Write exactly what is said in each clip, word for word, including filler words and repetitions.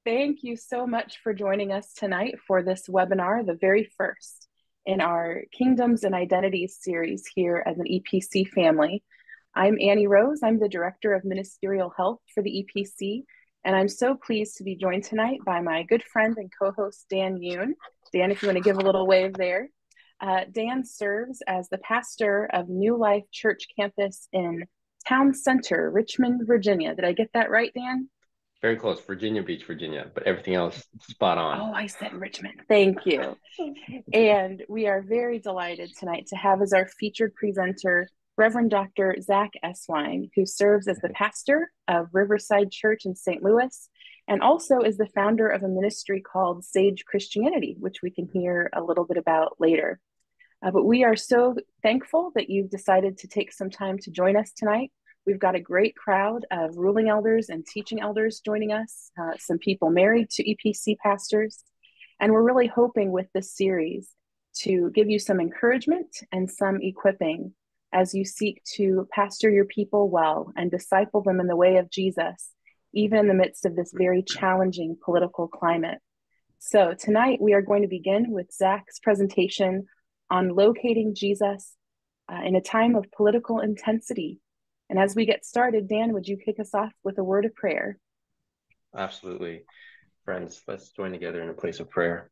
Thank you so much for joining us tonight for this webinar, the very first in our Kingdoms and Identities series here as an E P C family. I'm Annie Rose. I'm the Director of Ministerial Health for the E P C, and I'm so pleased to be joined tonight by my good friend and co-host, Dan Yoon. Dan, if you want to give a little wave there. Uh, Dan serves as the pastor of New Life Church campus in Town Center, Richmond, Virginia. Did I get that right, Dan? Very close, Virginia Beach, Virginia, but everything else spot on. Oh, I said Richmond. Thank you. And we are very delighted tonight to have as our featured presenter, Reverend Doctor Zack Eswine, who serves as the pastor of Riverside Church in Saint Louis, and also is the founder of a ministry called Sage Christianity, which we can hear a little bit about later. Uh, but we are so thankful that you've decided to take some time to join us tonight. We've got a great crowd of ruling elders and teaching elders joining us, uh, some people married to E P C pastors. And we're really hoping with this series to give you some encouragement and some equipping as you seek to pastor your people well and disciple them in the way of Jesus, even in the midst of this very challenging political climate. So tonight we are going to begin with Zack's presentation on locating Jesus uh, in a time of political intensity. And as we get started, Dan, would you kick us off with a word of prayer? Absolutely. Friends, let's join together in a place of prayer.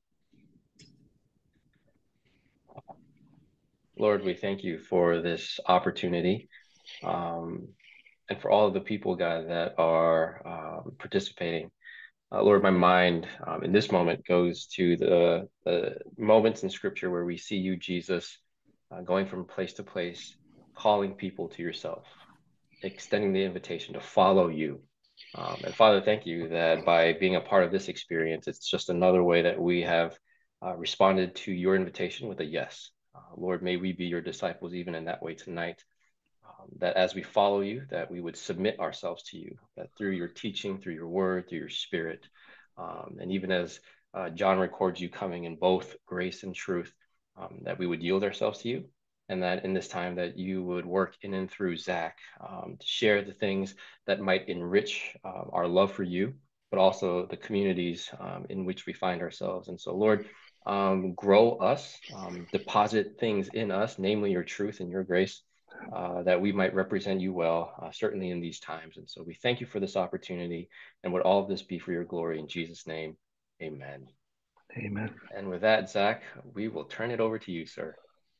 Lord, we thank you for this opportunity um, and for all of the people, God, that are um, participating. Uh, Lord, my mind um, in this moment goes to the, the moments in Scripture where we see you, Jesus, uh, going from place to place, calling people to yourself, extending the invitation to follow you. Um, and Father, thank you that by being a part of this experience, it's just another way that we have uh, responded to your invitation with a yes. Uh, Lord, may we be your disciples even in that way tonight. Um, that as we follow you, that we would submit ourselves to you, that through your teaching, through your word, through your spirit, um, and even as uh, John records you coming in both grace and truth, um, that we would yield ourselves to you, and that in this time that you would work in and through Zack um, to share the things that might enrich uh, our love for you, but also the communities um, in which we find ourselves. And so, Lord, um, grow us, um, deposit things in us, namely your truth and your grace, uh, that we might represent you well, uh, certainly in these times. And so we thank you for this opportunity, and would all of this be for your glory. In Jesus' name, amen. Amen. And with that, Zack, we will turn it over to you, sir.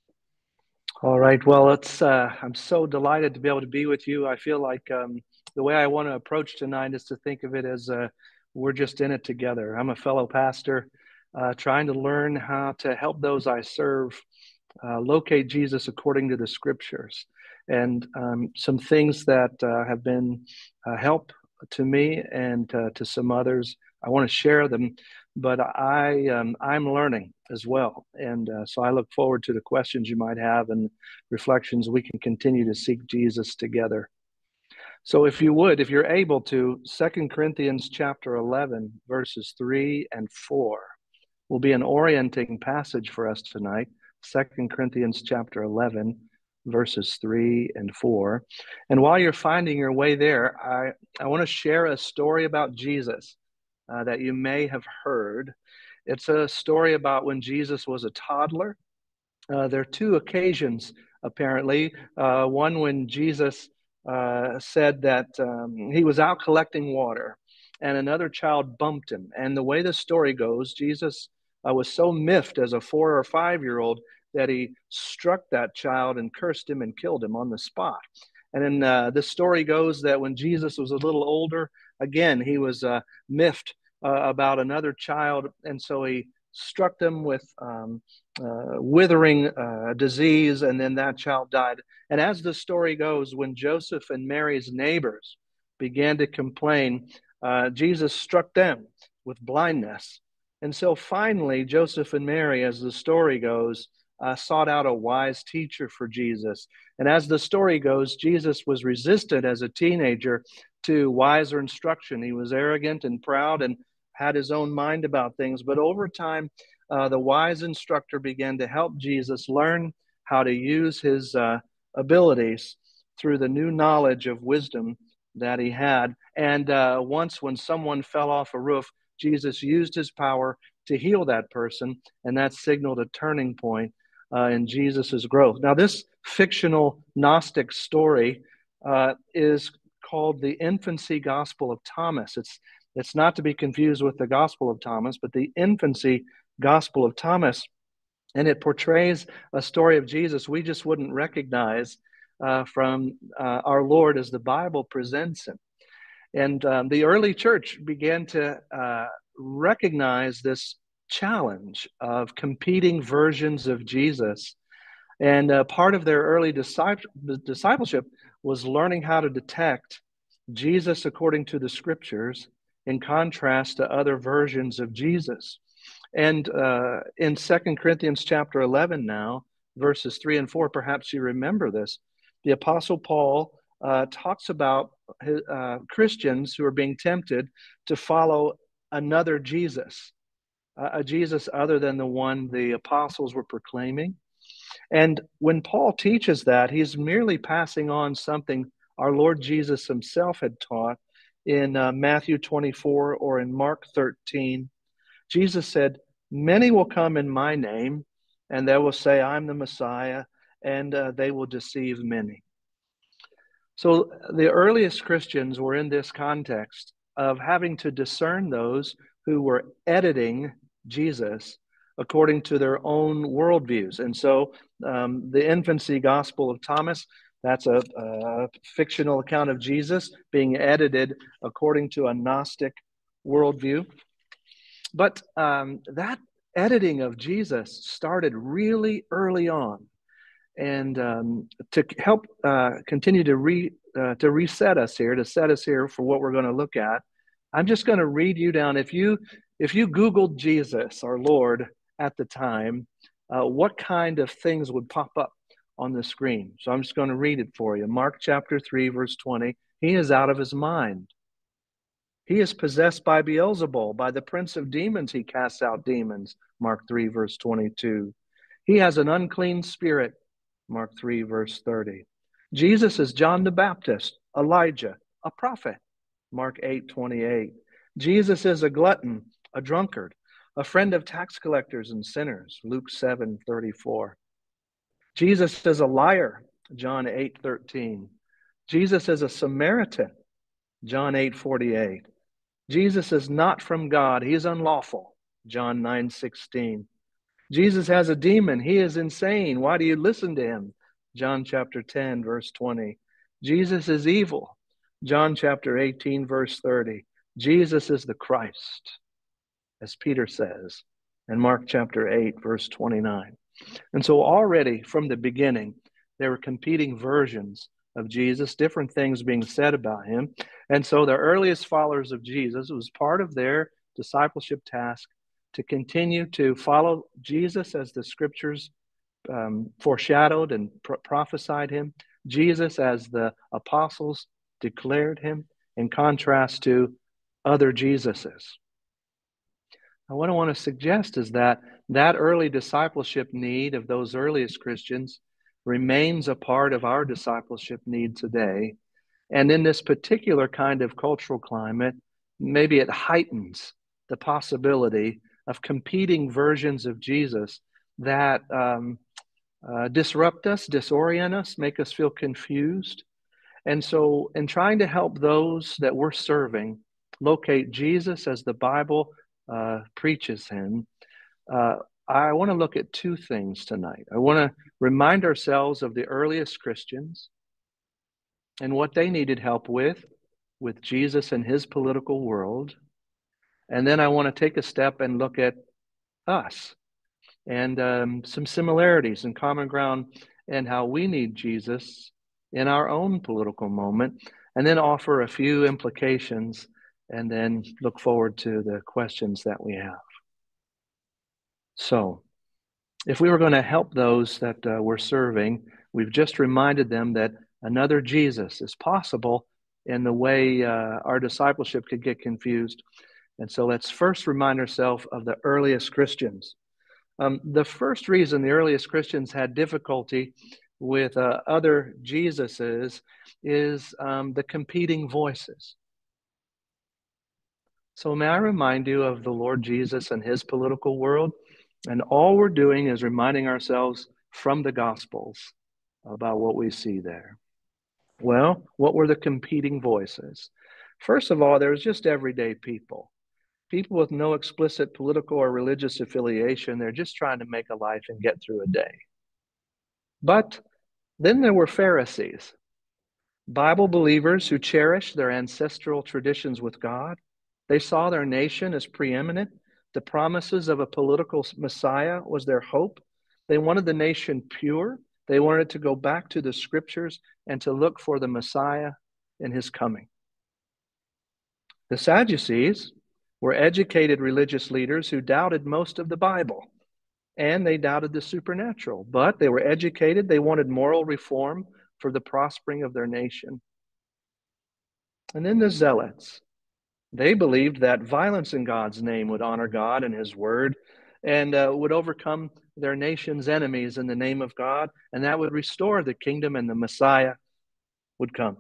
All right. Well, it's, uh, I'm so delighted to be able to be with you. I feel like um, the way I want to approach tonight is to think of it as uh, we're just in it together. I'm a fellow pastor uh, trying to learn how to help those I serve uh, locate Jesus according to the scriptures. And um, some things that uh, have been a help to me and uh, to some others, I want to share them, but I, um, I'm learning as well. And uh, so I look forward to the questions you might have and reflections. We can continue to seek Jesus together. So if you would, if you're able to, Second Corinthians chapter eleven, verses three and four will be an orienting passage for us tonight. Second Corinthians chapter eleven, verses three and four. And while you're finding your way there, I, I want to share a story about Jesus uh, that you may have heard. It's a story about when Jesus was a toddler. Uh, there are two occasions, apparently. Uh, one when Jesus uh, said that um, he was out collecting water, and another child bumped him. And the way the story goes, Jesus uh, was so miffed as a four or five-year-old that he struck that child and cursed him and killed him on the spot. And then uh, the story goes that when Jesus was a little older, again, he was uh, miffed uh, about another child, and so he struck them with um, uh, withering uh, disease, and then that child died. And as the story goes, when Joseph and Mary's neighbors began to complain, uh, Jesus struck them with blindness. And so finally, Joseph and Mary, as the story goes, uh, sought out a wise teacher for Jesus. And as the story goes, Jesus was resistant as a teenager to wiser instruction. He was arrogant and proud and had his own mind about things. But over time, uh, the wise instructor began to help Jesus learn how to use his uh, abilities through the new knowledge of wisdom that he had. And uh, once when someone fell off a roof, Jesus used his power to heal that person, and that signaled a turning point uh, in Jesus's growth. Now, this fictional Gnostic story uh, is called the Infancy Gospel of Thomas. It's it's not to be confused with the Gospel of Thomas, but the Infancy Gospel of Thomas, and it portrays a story of Jesus we just wouldn't recognize uh, from uh, our Lord as the Bible presents him. And um, the early church began to uh, recognize this challenge of competing versions of Jesus. And uh, part of their early discipleship was learning how to detect Jesus according to the scriptures in contrast to other versions of Jesus. And uh, in Second Corinthians chapter eleven now, verses three and four, perhaps you remember this, the Apostle Paul uh, talks about uh, Christians who are being tempted to follow another Jesus, uh, a Jesus other than the one the apostles were proclaiming. And when Paul teaches that, he's merely passing on something our Lord Jesus himself had taught in uh, Matthew twenty-four or in Mark thirteen. Jesus said, "Many will come in my name, and they will say, I'm the Messiah, and uh, they will deceive many." So the earliest Christians were in this context of having to discern those who were editing Jesus according to their own worldviews. And so um, the Infancy Gospel of Thomas, that's a, a fictional account of Jesus being edited according to a Gnostic worldview. But um, that editing of Jesus started really early on. And um, to help uh, continue to re uh, to reset us here, to set us here for what we're going to look at, I'm just going to read you down. If you if you Googled Jesus, our Lord, at the time, uh, what kind of things would pop up on the screen? So I'm just going to read it for you. Mark chapter three, verse twenty. He is out of his mind. He is possessed by Beelzebul, by the prince of demons he casts out demons. Mark three, verse twenty-two. He has an unclean spirit. Mark three, verse thirty. Jesus is John the Baptist, Elijah, a prophet. Mark eight, twenty-eight. Jesus is a glutton, a drunkard, a friend of tax collectors and sinners. Luke seven, thirty-four. Jesus is a liar. John eight, thirteen. Jesus is a Samaritan. John eight, forty-eight. Jesus is not from God. He is unlawful. John nine, sixteen. Jesus has a demon. He is insane. Why do you listen to him? John chapter ten, verse twenty. Jesus is evil. John chapter eighteen, verse thirty. Jesus is the Christ, as Peter says, in Mark chapter eight, verse twenty-nine. And so already from the beginning, there were competing versions of Jesus, different things being said about him. And so the earliest followers of Jesus, it was part of their discipleship task to continue to follow Jesus as the scriptures um, foreshadowed and pro- prophesied him, Jesus as the apostles declared him, in contrast to other Jesuses. Now, what I want to suggest is that that early discipleship need of those earliest Christians remains a part of our discipleship need today. And in this particular kind of cultural climate, maybe it heightens the possibility of competing versions of Jesus that um, uh, disrupt us, disorient us, make us feel confused. And so in trying to help those that we're serving locate Jesus as the Bible uh, preaches him, uh, I want to look at two things tonight. I want to remind ourselves of the earliest Christians and what they needed help with, with Jesus and his political world. And then I want to take a step and look at us and um, some similarities and common ground and how we need Jesus in our own political moment, and then offer a few implications and then look forward to the questions that we have. So, if we were going to help those that uh, we're serving, we've just reminded them that another Jesus is possible in the way uh, our discipleship could get confused. And so let's first remind ourselves of the earliest Christians. Um, the first reason the earliest Christians had difficulty with uh, other Jesuses is um, the competing voices. So may I remind you of the Lord Jesus and his political world? And all we're doing is reminding ourselves from the Gospels about what we see there. Well, what were the competing voices? First of all, there's just everyday people. People with no explicit political or religious affiliation. They're just trying to make a life and get through a day. But then there were Pharisees, Bible believers who cherished their ancestral traditions with God. They saw their nation as preeminent. The promises of a political Messiah was their hope. They wanted the nation pure. They wanted to go back to the scriptures and to look for the Messiah in his coming. The Sadducees were educated religious leaders who doubted most of the Bible, and they doubted the supernatural. But they were educated. They wanted moral reform for the prospering of their nation. And then the Zealots. They believed that violence in God's name would honor God and his word and uh, would overcome their nation's enemies in the name of God, and that would restore the kingdom and the Messiah would come.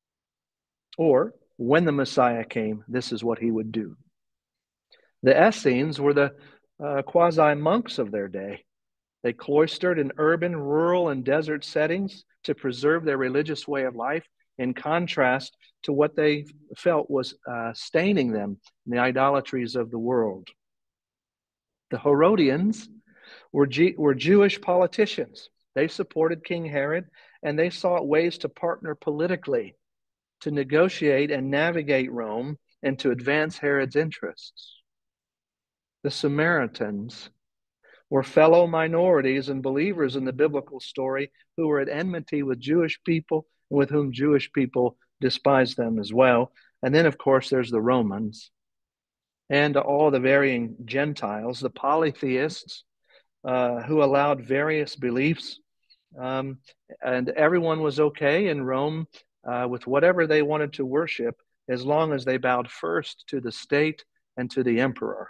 Or, when the Messiah came, this is what he would do. The Essenes were the uh, quasi-monks of their day. They cloistered in urban, rural, and desert settings to preserve their religious way of life, in contrast to what they felt was uh, staining them in the idolatries of the world. The Herodians were, G- were Jewish politicians. They supported King Herod, and they sought ways to partner politically, to negotiate and navigate Rome, and to advance Herod's interests. The Samaritans were fellow minorities and believers in the biblical story who were at enmity with Jewish people and with whom Jewish people despised them as well. And then, of course, there's the Romans and all the varying Gentiles, the polytheists uh, who allowed various beliefs. Um, and everyone was okay in Rome uh, with whatever they wanted to worship as long as they bowed first to the state and to the emperor.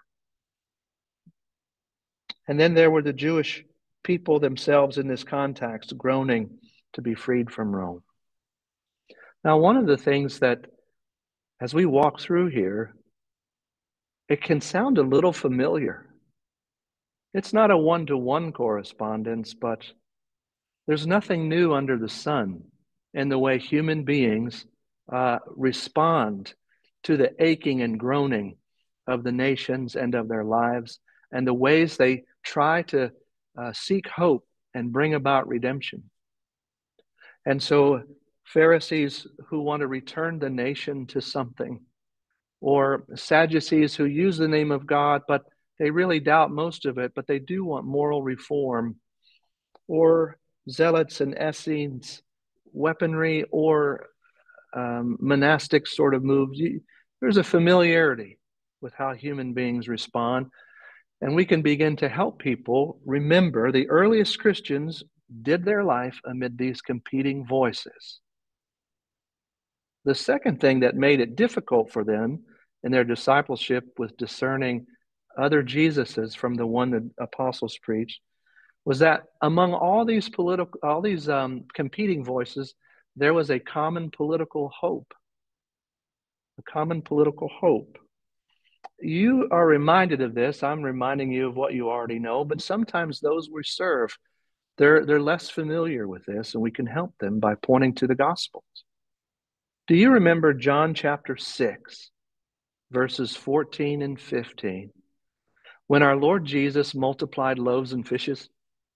And then there were the Jewish people themselves in this context, groaning to be freed from Rome. Now, one of the things that, as we walk through here, it can sound a little familiar. It's not a one-to-one correspondence, but there's nothing new under the sun in the way human beings uh, respond to the aching and groaning of the nations and of their lives, and the ways they try to uh, seek hope and bring about redemption. And so Pharisees who want to return the nation to something, or Sadducees who use the name of God, but they really doubt most of it, but they do want moral reform, or Zealots and Essenes, weaponry or um, monastic sort of moves. There's a familiarity with how human beings respond. And we can begin to help people remember the earliest Christians did their life amid these competing voices. The second thing that made it difficult for them in their discipleship with discerning other Jesuses from the one the apostles preached was that among all these political, all these um, competing voices, there was a common political hope. A common political hope. You are reminded of this. I'm reminding you of what you already know, but sometimes those we serve, they're, they're less familiar with this, and we can help them by pointing to the Gospels. Do you remember John chapter six, verses fourteen and fifteen, when our Lord Jesus multiplied loaves and fishes?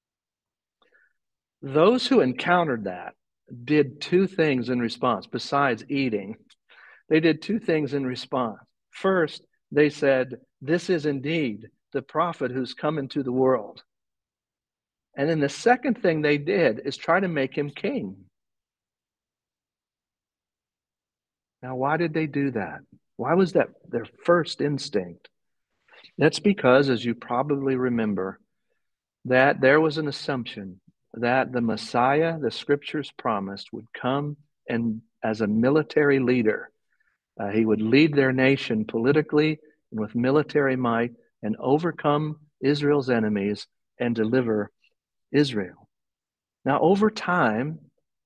Those who encountered that did two things in response, besides eating. They did two things in response. First, they said, "This is indeed the prophet who's come into the world." And then the second thing they did is try to make him king. Now, why did they do that? Why was that their first instinct? That's because, as you probably remember, that there was an assumption that the Messiah, the scriptures promised, would come and as a military leader. Uh, he would lead their nation politically and with military might and overcome Israel's enemies and deliver Israel. Now, over time,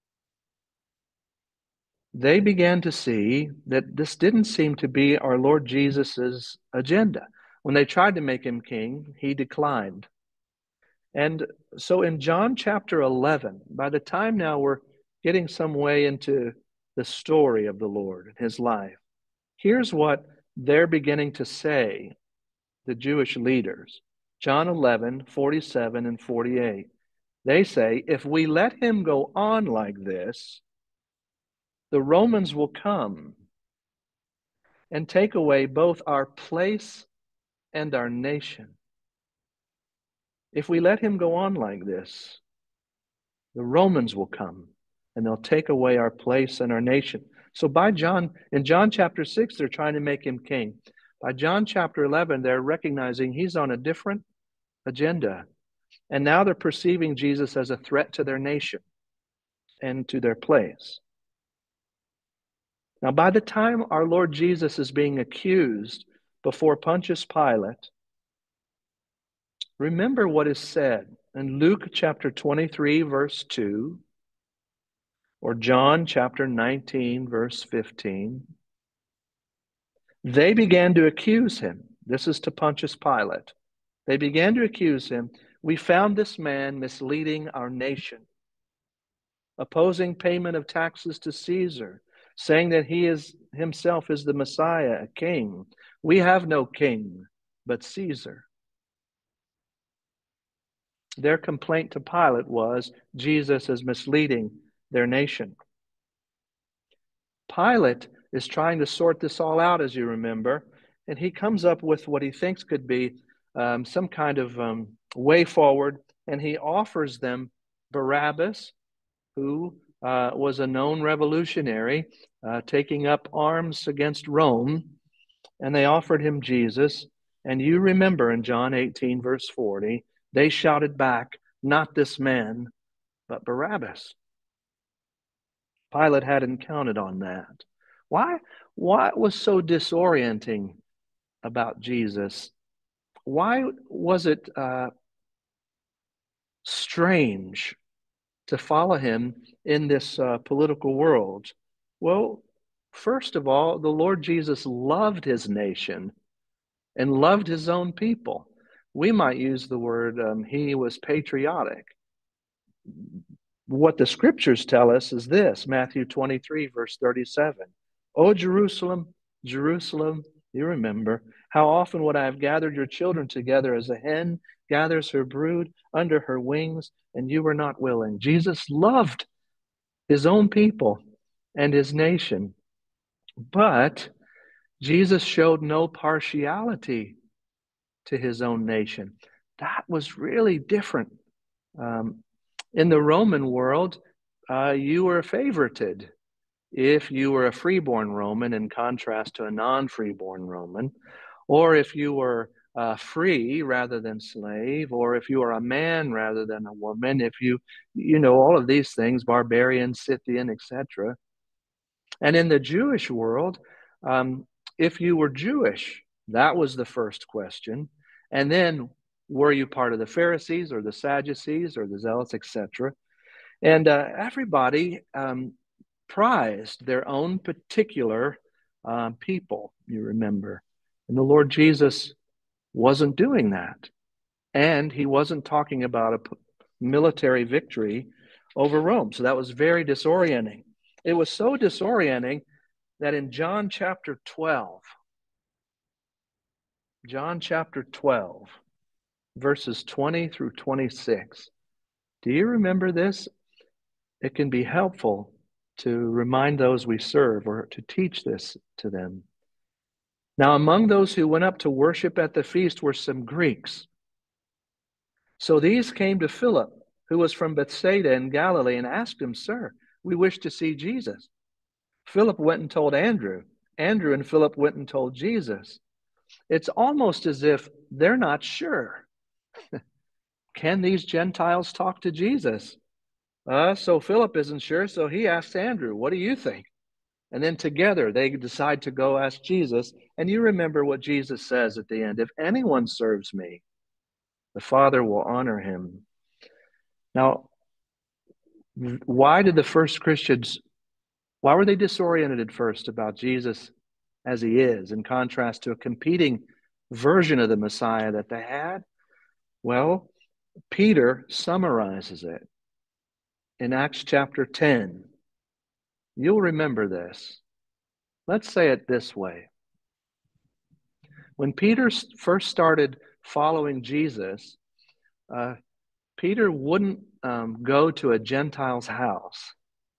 they began to see that this didn't seem to be our Lord Jesus's agenda. When they tried to make him king, he declined. And so in John chapter eleven, by the time now we're getting some way into the story of the Lord and his life, here's what they're beginning to say, the Jewish leaders. John eleven, forty-seven and forty-eight. They say, if we let him go on like this, the Romans will come and take away both our place and our nation. If we let him go on like this, the Romans will come and they'll take away our place and our nation. So by John, in John chapter six, they're trying to make him king. By John chapter eleven, they're recognizing he's on a different agenda. And now they're perceiving Jesus as a threat to their nation and to their place. Now, by the time our Lord Jesus is being accused before Pontius Pilate, remember what is said in Luke chapter twenty-three, verse two, or John chapter nineteen, verse fifteen. They began to accuse him. This is to Pontius Pilate. They began to accuse him. We found this man misleading our nation, opposing payment of taxes to Caesar, saying that he is himself is the Messiah, a king. We have no king but Caesar. Their complaint to Pilate was Jesus is misleading their nation. Pilate is trying to sort this all out, as you remember, and he comes up with what he thinks could be um, some kind of um, way forward, and he offers them Barabbas, who uh, was a known revolutionary, uh, taking up arms against Rome, and they offered him Jesus. And you remember in John eighteen, verse forty, they shouted back, not this man, but Barabbas. Pilate hadn't counted on that. Why, why was so disorienting about Jesus? Why was it uh, strange to follow him in this uh, political world? Well, first of all, the Lord Jesus loved his nation and loved his own people. We might use the word um, he was patriotic. What the scriptures tell us is this, Matthew twenty-three, verse thirty-seven. O Jerusalem, Jerusalem, you remember, how often would I have gathered your children together as a hen gathers her brood under her wings, and you were not willing. Jesus loved his own people and his nation, but Jesus showed no partiality to his own nation. That was really different. Um, in the Roman world, uh, you were favorited if you were a freeborn Roman in contrast to a non-freeborn Roman, or if you were uh, free rather than slave, or if you were a man rather than a woman, if you, you know, all of these things, barbarian, Scythian, et cetera. And in the Jewish world, um, if you were Jewish, that was the first question. And then, were you part of the Pharisees or the Sadducees or the Zealots, et cetera? And uh, everybody um, prized their own particular uh, people, you remember. And the Lord Jesus wasn't doing that. And he wasn't talking about a p- military victory over Rome. So that was very disorienting. It was so disorienting that in John chapter twelve, John chapter twelve, verses twenty through twenty-six, do you remember this? It can be helpful to remind those we serve or to teach this to them. Now, among those who went up to worship at the feast were some Greeks. So these came to Philip, who was from Bethsaida in Galilee, and asked him, Sir, we wish to see Jesus. Philip went and told Andrew. Andrew and Philip went and told Jesus. It's almost as if they're not sure. Can these Gentiles talk to Jesus? Uh, so Philip isn't sure, so he asks Andrew, what do you think? And then together they decide to go ask Jesus. And you remember what Jesus says at the end, if anyone serves me, the Father will honor him. Now, Why did the first Christians, why were they disoriented at first about Jesus as he is, in contrast to a competing version of the Messiah that they had? Well, Peter summarizes it in Acts chapter ten. You'll remember this. Let's say it this way. When Peter first started following Jesus, uh, Peter wouldn't um, go to a Gentile's house.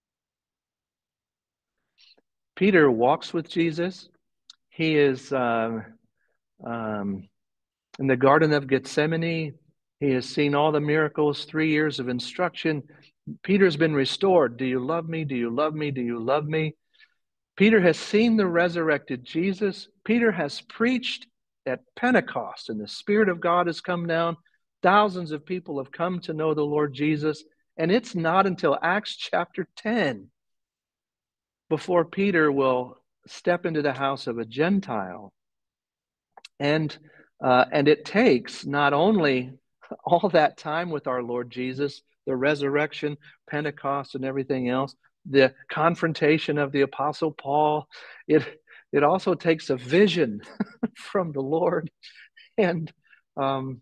Peter walks with Jesus. He is uh, um, in the Garden of Gethsemane. He has seen all the miracles, three years of instruction. Peter's been restored. Do you love me? Do you love me? Do you love me? Peter has seen the resurrected Jesus. Peter has preached at Pentecost, and the Spirit of God has come down. Thousands of people have come to know the Lord Jesus. And it's not until Acts chapter ten before Peter will step into the house of a Gentile. And, uh, and it takes not only all that time with our Lord Jesus, the resurrection, Pentecost, and everything else, the confrontation of the Apostle Paul, it, it also takes a vision from the Lord. And, um,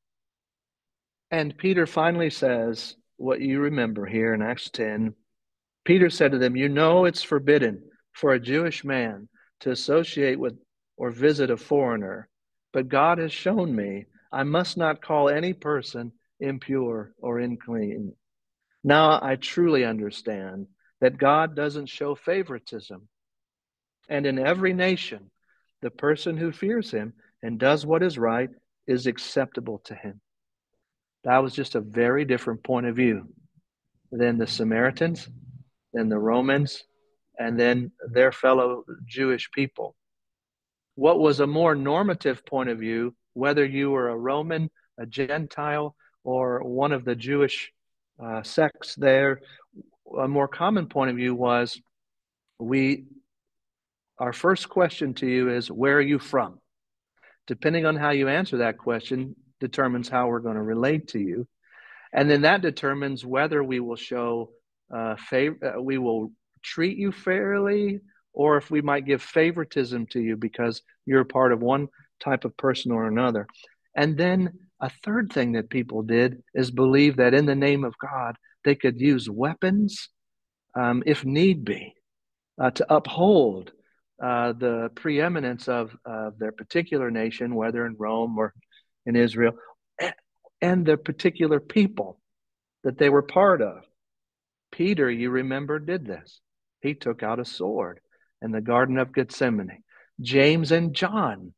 and Peter finally says what you remember here in Acts ten. Peter said to them, "You know it's forbidden for a Jewish man to associate with or visit a foreigner, but God has shown me I must not call any person impure or unclean. Now I truly understand that God doesn't show favoritism, and in every nation, the person who fears him and does what is right is acceptable to him." That was just a very different point of view than the Samaritans, than the Romans, and then their fellow Jewish people. What was a more normative point of view, whether you were a Roman, a Gentile, or one of the Jewish uh, sects there, a more common point of view was, we, our first question to you is, where are you from? Depending on how you answer that question determines how we're going to relate to you. And then that determines whether we will show uh, favor, uh, we will treat you fairly, or if we might give favoritism to you because you're part of one type of person or another. And then a third thing that people did is believe that in the name of God, they could use weapons um, if need be uh, to uphold uh, the preeminence of uh, their particular nation, whether in Rome or in Israel, and the particular people that they were part of. Peter, you remember, did this. He took out a sword in the Garden of Gethsemane. James and John,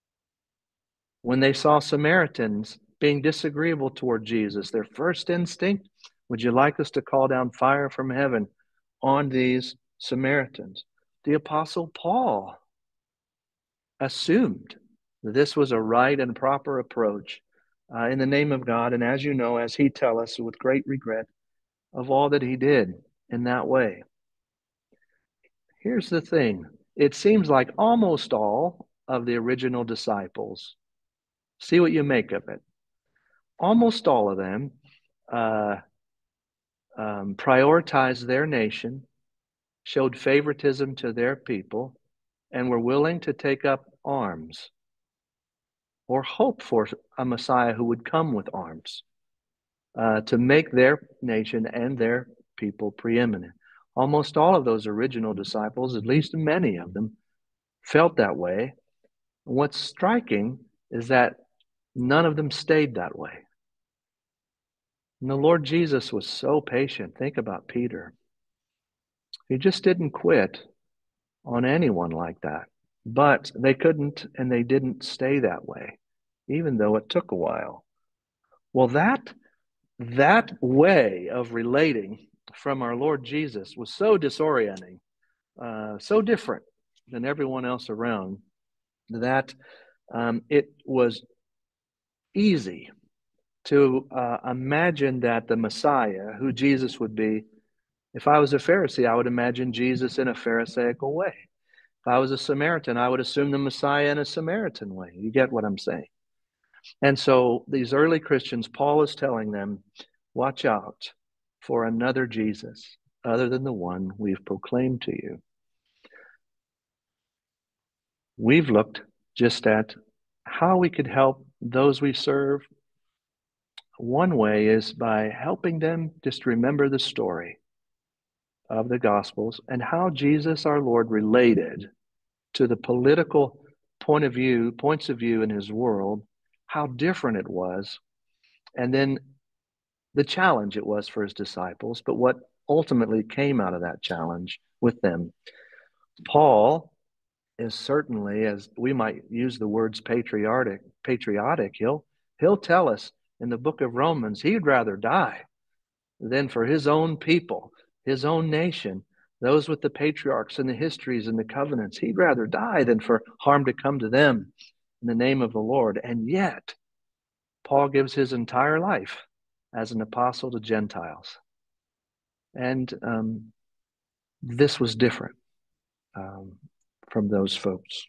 when they saw Samaritans being disagreeable toward Jesus, their first instinct, would you like us to call down fire from heaven on these Samaritans? The Apostle Paul assumed that this was a right and proper approach uh, in the name of God. And as you know, as he tells us with great regret of all that he did in that way. Here's the thing. It seems like almost all of the original disciples, see what you make of it, almost all of them uh, um, prioritized their nation, showed favoritism to their people, and were willing to take up arms or hope for a Messiah who would come with arms uh, to make their nation and their people preeminent. Almost all of those original disciples, at least many of them, felt that way. What's striking is that none of them stayed that way. And the Lord Jesus was so patient. Think about Peter. He just didn't quit on anyone like that. But they couldn't and they didn't stay that way, even though it took a while. Well, that, that way of relating from our Lord Jesus was so disorienting, uh, so different than everyone else around, that um, it was easy to uh, imagine that the Messiah, who Jesus would be, if I was a Pharisee, I would imagine Jesus in a Pharisaical way. If I was a Samaritan, I would assume the Messiah in a Samaritan way. You get what I'm saying? And so these early Christians, Paul is telling them, watch out. for another Jesus other than the one we've proclaimed to you. We've looked just at how we could help those we serve. One way is by helping them just remember the story of the Gospels and how Jesus our Lord related to the political point of view, points of view in his world, how different it was, and then the challenge it was for his disciples, but what ultimately came out of that challenge with them. Paul is certainly, as we might use the words patriotic, patriotic, he'll he'll tell us in the book of Romans he'd rather die than for his own people, his own nation, those with the patriarchs and the histories and the covenants. He'd rather die than for harm to come to them in the name of the Lord. And yet, Paul gives his entire life as an apostle to Gentiles. And um, this was different um, from those folks.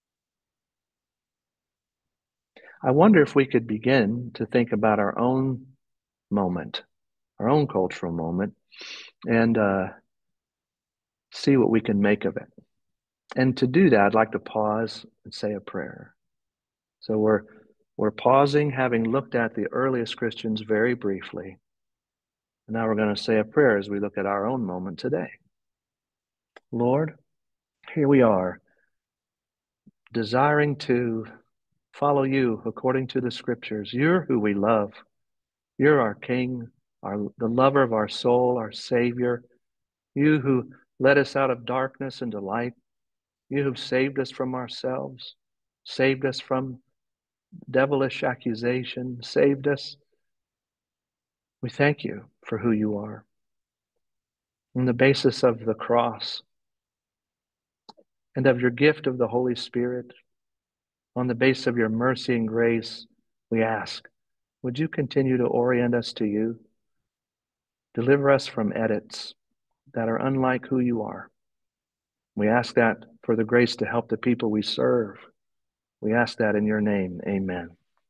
I wonder if we could begin to think about our own moment, our own cultural moment, and uh, see what we can make of it. And to do that, I'd like to pause and say a prayer. So we're we're pausing, having looked at the earliest Christians very briefly. And now we're going to say a prayer as we look at our own moment today. Lord, here we are, desiring to follow you according to the scriptures. You're who we love. You're our King, our, the lover of our soul, our Savior. You who led us out of darkness into light. You who've saved us from ourselves, saved us from devilish accusation, saved us. We thank you for who you are. On the basis of the cross and of your gift of the Holy Spirit, on the basis of your mercy and grace, we ask, would you continue to orient us to you? Deliver us from edits that are unlike who you are. We ask that for the grace to help the people we serve. We ask that in your name. Amen.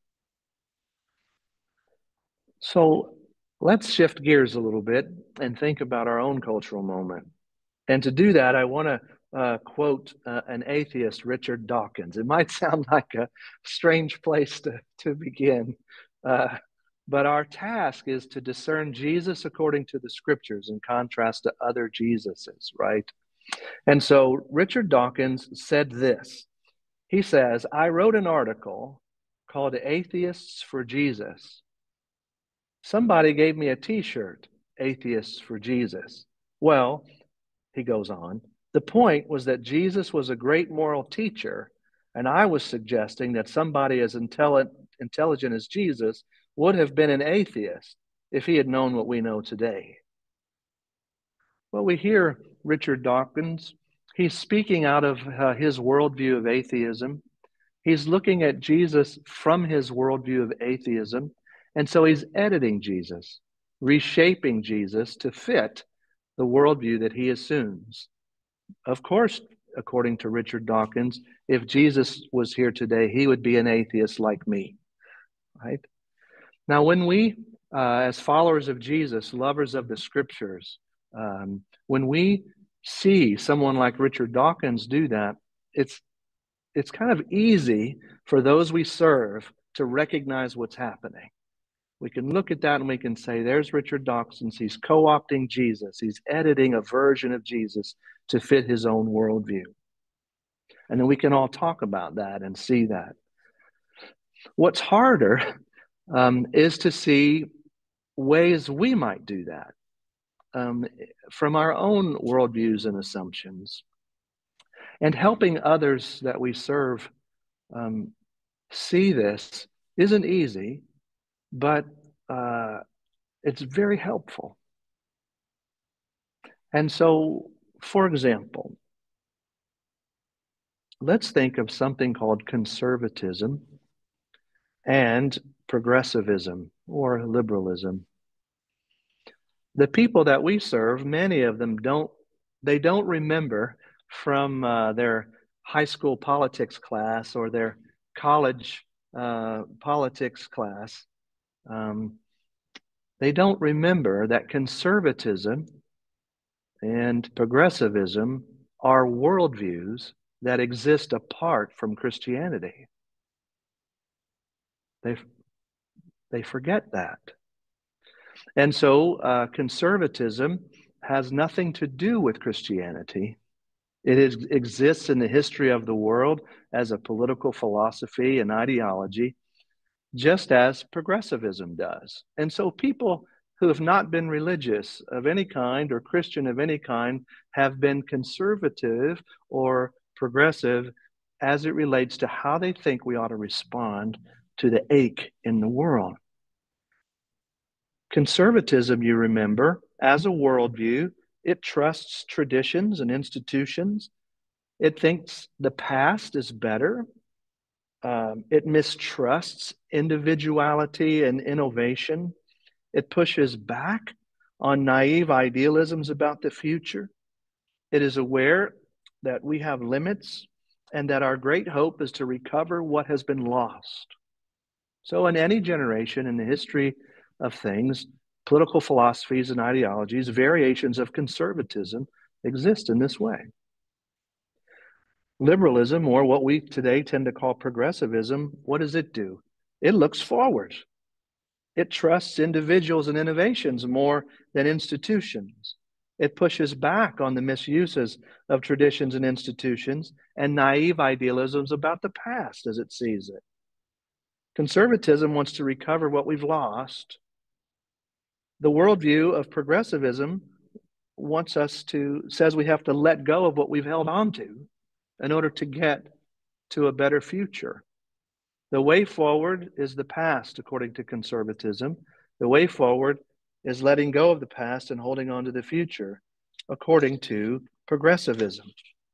So let's shift gears a little bit and think about our own cultural moment. And to do that, I want to uh, quote uh, an atheist, Richard Dawkins. It might sound like a strange place to, to begin, uh, but our task is to discern Jesus according to the scriptures in contrast to other Jesuses, right? And so Richard Dawkins said this. He says, I wrote an article called Atheists for Jesus. Somebody gave me a t-shirt, Atheists for Jesus. Well, he goes on, the point was that Jesus was a great moral teacher, and I was suggesting that somebody as intelligent, intelligent as Jesus would have been an atheist if he had known what we know today. Well, we hear Richard Dawkins. He's speaking out of uh, his worldview of atheism. He's looking at Jesus from his worldview of atheism. And so he's editing Jesus, reshaping Jesus to fit the worldview that he assumes. Of course, according to Richard Dawkins, if Jesus was here today, he would be an atheist like me, right? Now, when we, uh, as followers of Jesus, lovers of the scriptures, um, when we see someone like Richard Dawkins do that, it's it's kind of easy for those we serve to recognize what's happening. We can look at that and we can say, there's Richard Dawkins. He's co-opting Jesus. He's editing a version of Jesus to fit his own worldview. And then we can all talk about that and see that. What's harder um, is to see ways we might do that um, from our own worldviews and assumptions. And helping others that we serve um, see this isn't easy, but uh, it's very helpful. And so, for example, let's think of something called conservatism and progressivism or liberalism. The people that we serve, many of them don't, they don't remember from uh, their high school politics class or their college uh, politics class. Um, they don't remember that conservatism and progressivism are worldviews that exist apart from Christianity. They, they forget that. And so uh, conservatism has nothing to do with Christianity. It is, exists in the history of the world as a political philosophy and ideology, just as progressivism does. And so people who have not been religious of any kind or Christian of any kind have been conservative or progressive as it relates to how they think we ought to respond to the ache in the world. Conservatism, you remember, as a worldview, it trusts traditions and institutions. It thinks the past is better. Um, it mistrusts individuality and innovation. It pushes back on naive idealisms about the future. It is aware that we have limits and that our great hope is to recover what has been lost. So in any generation in the history of things, political philosophies and ideologies, variations of conservatism exist in this way. Liberalism, or what we today tend to call progressivism, what does it do? It looks forward. It trusts individuals and innovations more than institutions. It pushes back on the misuses of traditions and institutions and naive idealisms about the past as it sees it. Conservatism wants to recover what we've lost. The worldview of progressivism wants us to, says we have to let go of what we've held on to in order to get to a better future. The way forward is the past, according to conservatism. The way forward is letting go of the past and holding on to the future, according to progressivism.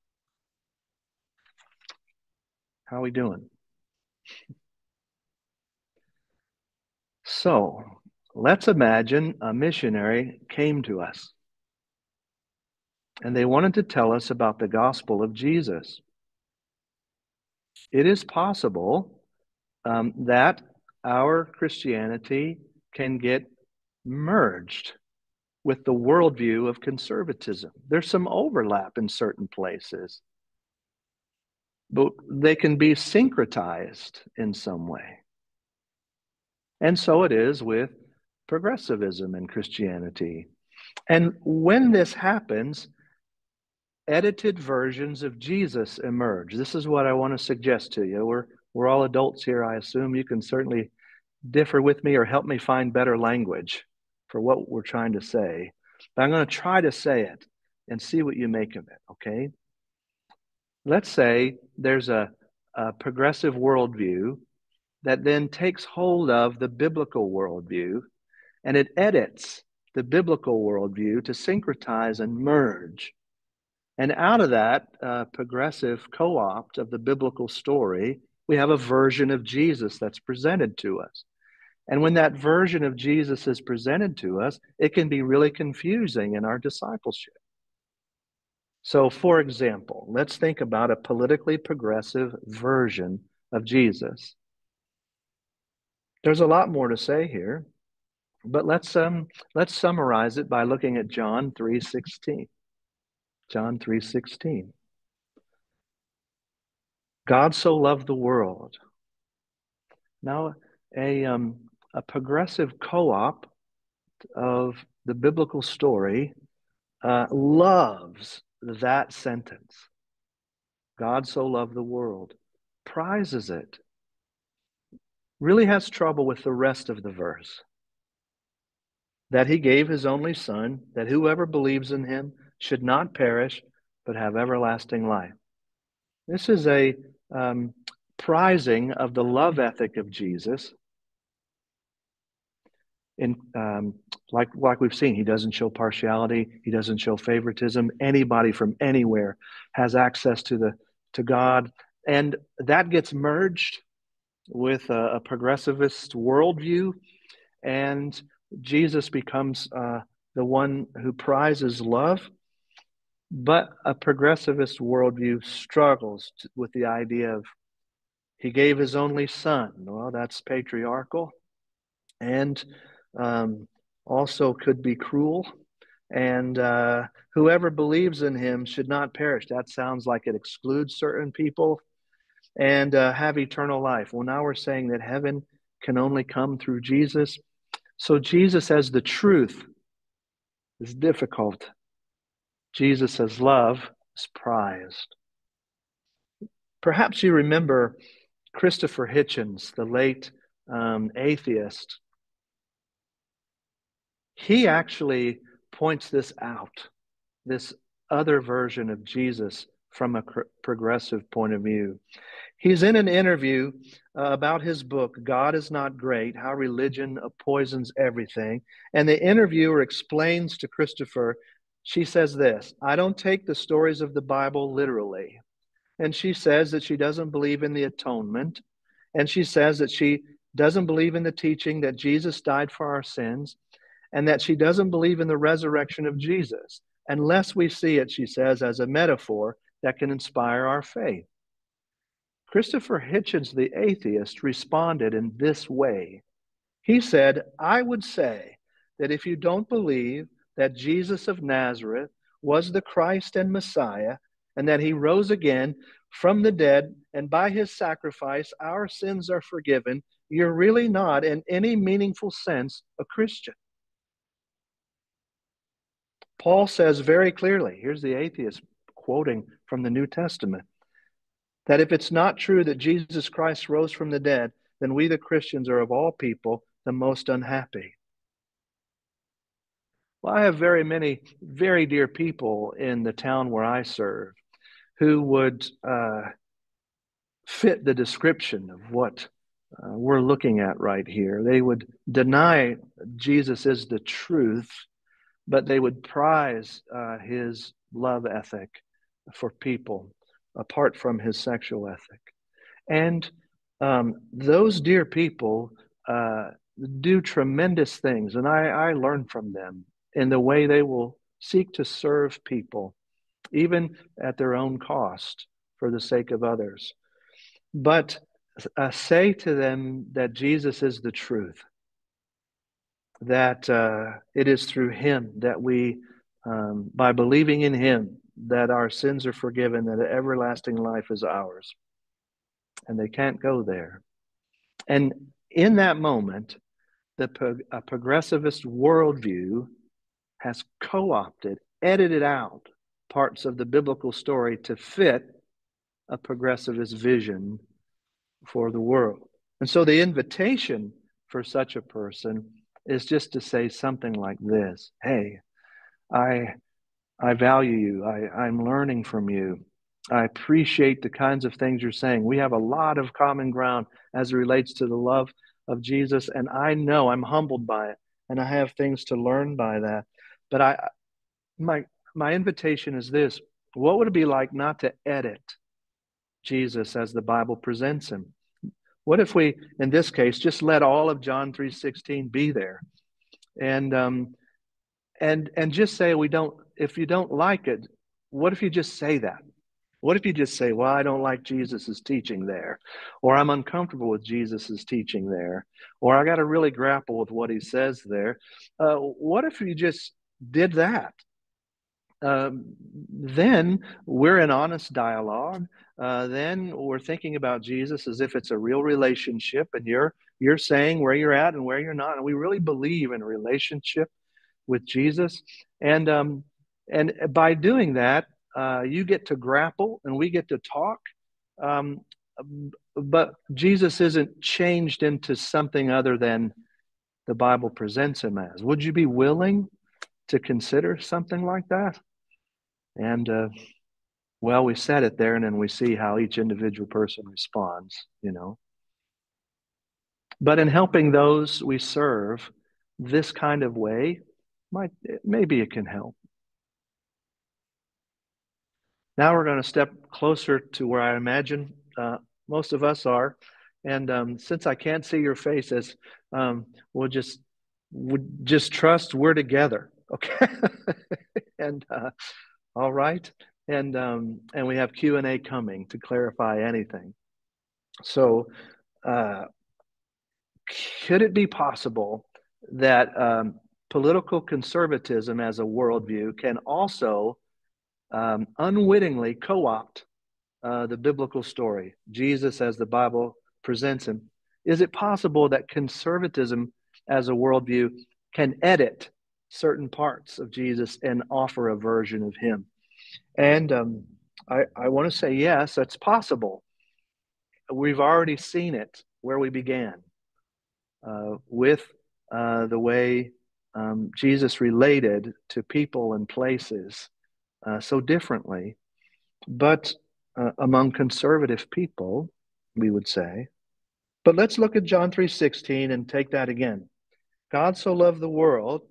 How are we doing? So, let's imagine a missionary came to us and they wanted to tell us about the gospel of Jesus. It is possible um, that our Christianity can get merged with the worldview of conservatism. There's some overlap in certain places, but they can be syncretized in some way. And so it is with progressivism and Christianity. And when this happens, edited versions of Jesus emerge. This is what I want to suggest to you. We're, we're all adults here, I assume. You can certainly differ with me or help me find better language for what we're trying to say. But I'm going to try to say it and see what you make of it, okay? Let's say there's a, a progressive worldview that then takes hold of the biblical worldview and it edits the biblical worldview to syncretize and merge. And out of that uh, progressive co-opt of the biblical story, we have a version of Jesus that's presented to us. And when that version of Jesus is presented to us, it can be really confusing in our discipleship. So, for example, let's think about a politically progressive version of Jesus. There's a lot more to say here, but let's um, let's summarize it by looking at John three sixteen. John three sixteen. God so loved the world. Now, a um, a progressive co-op of the biblical story uh, loves that sentence. God so loved the world, prizes it, really has trouble with the rest of the verse. That he gave his only son, that whoever believes in him should not perish, but have everlasting life. This is a um, prizing of the love ethic of Jesus. In, um, like, like we've seen, he doesn't show partiality. He doesn't show favoritism. Anybody from anywhere has access to the to God. And that gets merged with a, a progressivist worldview. And Jesus becomes uh, the one who prizes love. But a progressivist worldview struggles to, with the idea of he gave his only son. Well, that's patriarchal. And um, also could be cruel. And uh, whoever believes in him should not perish. That sounds like it excludes certain people and uh, have eternal life. Well, now we're saying that heaven can only come through Jesus. So Jesus as the truth is difficult. Jesus as love is prized. Perhaps you remember Christopher Hitchens, the late um, atheist. He actually points this out, this other version of Jesus from a progressive point of view. He's in an interview uh, about his book, God is Not Great, How Religion Poisons Everything. And the interviewer explains to Christopher, she says this, I don't take the stories of the Bible literally. And she says that she doesn't believe in the atonement. And she says that she doesn't believe in the teaching that Jesus died for our sins, and that she doesn't believe in the resurrection of Jesus, unless we see it, she says, as a metaphor that can inspire our faith. Christopher Hitchens, the atheist, responded in this way. He said, I would say that if you don't believe that Jesus of Nazareth was the Christ and Messiah, and that he rose again from the dead, and by his sacrifice our sins are forgiven, you're really not, in any meaningful sense, a Christian. Paul says very clearly, here's the atheist quoting from the New Testament, that if it's not true that Jesus Christ rose from the dead, then we the Christians are of all people the most unhappy. Well, I have very many very dear people in the town where I serve who would uh, fit the description of what uh, we're looking at right here. They would deny Jesus is the truth, but they would prize uh, his love ethic for people apart from his sexual ethic. And um, those dear people uh, do tremendous things, and I, I learn from them in the way they will seek to serve people, even at their own cost for the sake of others. But uh, say to them that Jesus is the truth, that uh, it is through him that we, um, by believing in him, that our sins are forgiven, that everlasting life is ours. And they can't go there. And in that moment, the a progressivist worldview has co-opted, edited out parts of the biblical story to fit a progressivist vision for the world. And so the invitation for such a person is just to say something like this. Hey, I I value you. I, I'm learning from you. I appreciate the kinds of things you're saying. We have a lot of common ground as it relates to the love of Jesus, and I know I'm humbled by it, and I have things to learn by that. But I my my invitation is this. What would it be like not to edit Jesus as the Bible presents him? What if we, in this case, just let all of John three sixteen be there, and um, and and just say we don't. If you don't like it, what if you just say that? What if you just say, "Well, I don't like Jesus's teaching there," or "I'm uncomfortable with Jesus's teaching there," or "I got to really grapple with what he says there." Uh, what if you just did that? Um, then we're in honest dialogue. Uh, then we're thinking about Jesus as if it's a real relationship, and you're you're saying where you're at and where you're not, and we really believe in a relationship with Jesus. And um, and by doing that, uh, you get to grapple, and we get to talk. Um, but Jesus isn't changed into something other than the Bible presents him as. Would you be willing to consider something like that? And, uh, well, we set it there, and then we see how each individual person responds, you know. But in helping those we serve this kind of way, might maybe it can help. Now we're going to step closer to where I imagine uh, most of us are. And um, since I can't see your faces, um, we'll just we'll just trust we're together, okay? and uh, all right. And um, and we have Q and A coming to clarify anything. So uh, could it be possible that um, political conservatism as a worldview can also um, unwittingly co-opt uh, the biblical story, Jesus as the Bible presents him. Is it possible that conservatism as a worldview can edit certain parts of Jesus and offer a version of him? And um, I, I want to say yes, that's possible. We've already seen it where we began uh, with uh, the way um, Jesus related to people and places uh, so differently. But uh, among conservative people, we would say. But let's look at John three sixteen and take that again. God so loved the world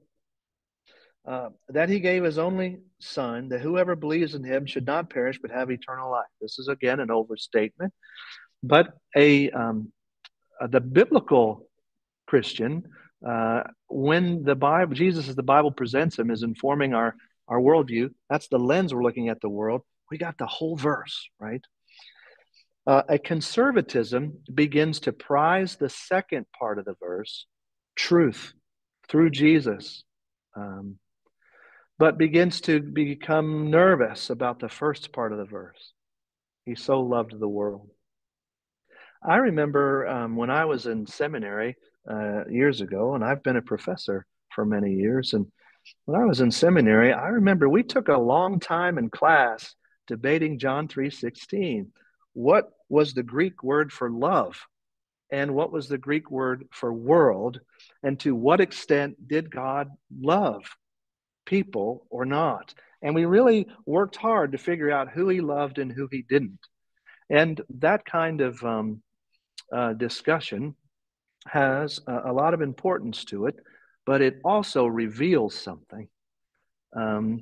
uh, that he gave his only Son, that whoever believes in him should not perish but have eternal life. This is again an overstatement, but a um, uh, the biblical Christian, uh, when the Bible, Jesus as the Bible presents him, is informing our our worldview. That's the lens we're looking at the world. We got the whole verse, right? Uh, a conservatism begins to prize the second part of the verse, truth, through Jesus, um, but begins to become nervous about the first part of the verse. He so loved the world. I remember um, when I was in seminary uh, years ago, and I've been a professor for many years, and when I was in seminary, I remember we took a long time in class debating John three sixteen. What was the Greek word for love? And what was the Greek word for world? And to what extent did God love people or not? And we really worked hard to figure out who he loved and who he didn't. And that kind of um, uh, discussion has a, a lot of importance to it, but it also reveals something. Um,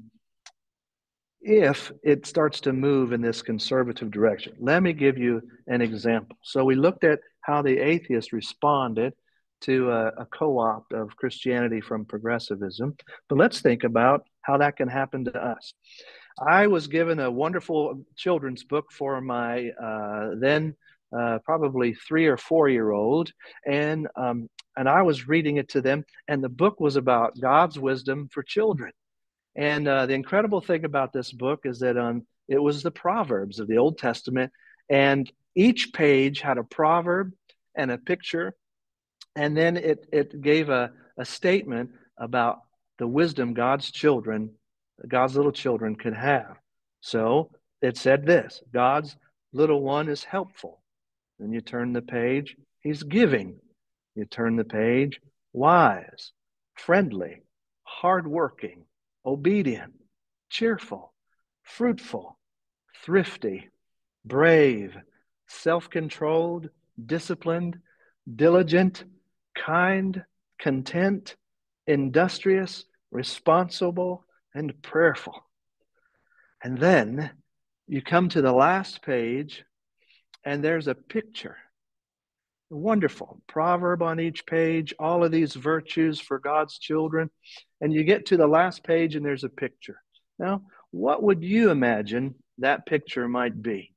if it starts to move in this conservative direction. Let me give you an example. So we looked at how the atheists responded to a, a co-opt of Christianity from progressivism, but let's think about how that can happen to us. I was given a wonderful children's book for my uh, then uh, probably three or four year old, and um, and I was reading it to them, and the book was about God's wisdom for children. And uh, the incredible thing about this book is that um, it was the Proverbs of the Old Testament, and each page had a proverb and a picture, and then it, it gave a, a statement about the wisdom God's children, God's little children could have. So it said this: God's little one is helpful. Then you turn the page, he's giving. You turn the page, wise, friendly, hardworking, obedient, cheerful, fruitful, thrifty, brave, self-controlled, disciplined, diligent, kind, content, industrious, responsible, and prayerful. And then you come to the last page, and there's a picture. Wonderful proverb on each page, all of these virtues for God's children. And you get to the last page and there's a picture. Now, what would you imagine that picture might be?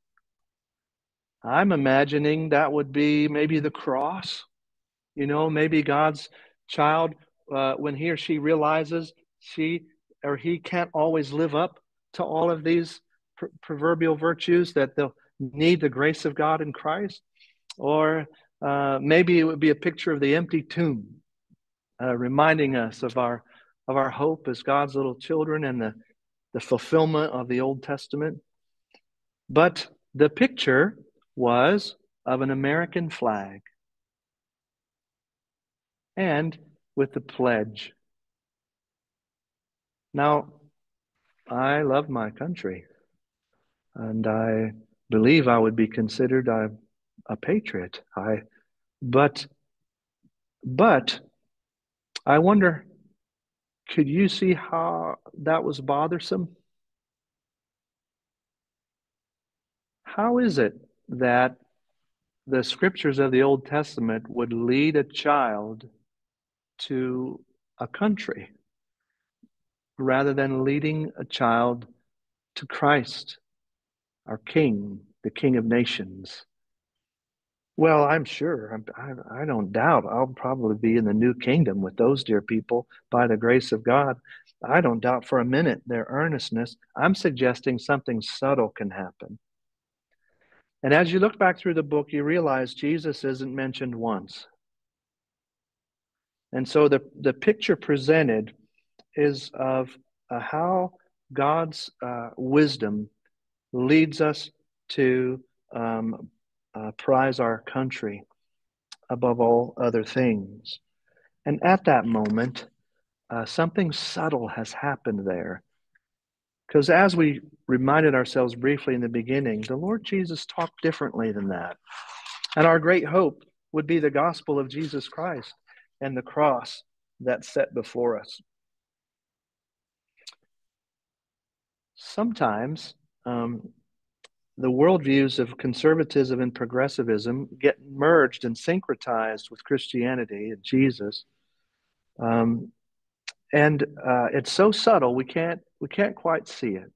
I'm imagining that would be maybe the cross. You know, maybe God's child, uh, when he or she realizes she or he can't always live up to all of these pr- proverbial virtues, that they'll need the grace of God in Christ. Or uh, maybe it would be a picture of the empty tomb, uh, reminding us of our of our hope as God's little children and the, the fulfillment of the Old Testament. But the picture was of an American flag, and with the pledge. Now, I love my country, and I believe I would be considered a, a patriot. I, but, but I wonder, could you see how that was bothersome? How is it that the scriptures of the Old Testament would lead a child to a country rather than leading a child to Christ, our King, the King of nations? Well, I'm sure. I'm, I, I don't doubt I'll probably be in the new kingdom with those dear people by the grace of God. I don't doubt for a minute their earnestness. I'm suggesting something subtle can happen. And as you look back through the book, you realize Jesus isn't mentioned once. And so the, the picture presented is of uh, how God's uh, wisdom leads us to um, uh, prize our country above all other things. And at that moment, uh, something subtle has happened there. Because as we reminded ourselves briefly in the beginning, the Lord Jesus talked differently than that. And our great hope would be the gospel of Jesus Christ and the cross that's set before us. Sometimes um, the worldviews of conservatism and progressivism get merged and syncretized with Christianity and Jesus. Um, and uh, it's so subtle we can't we can't quite see it.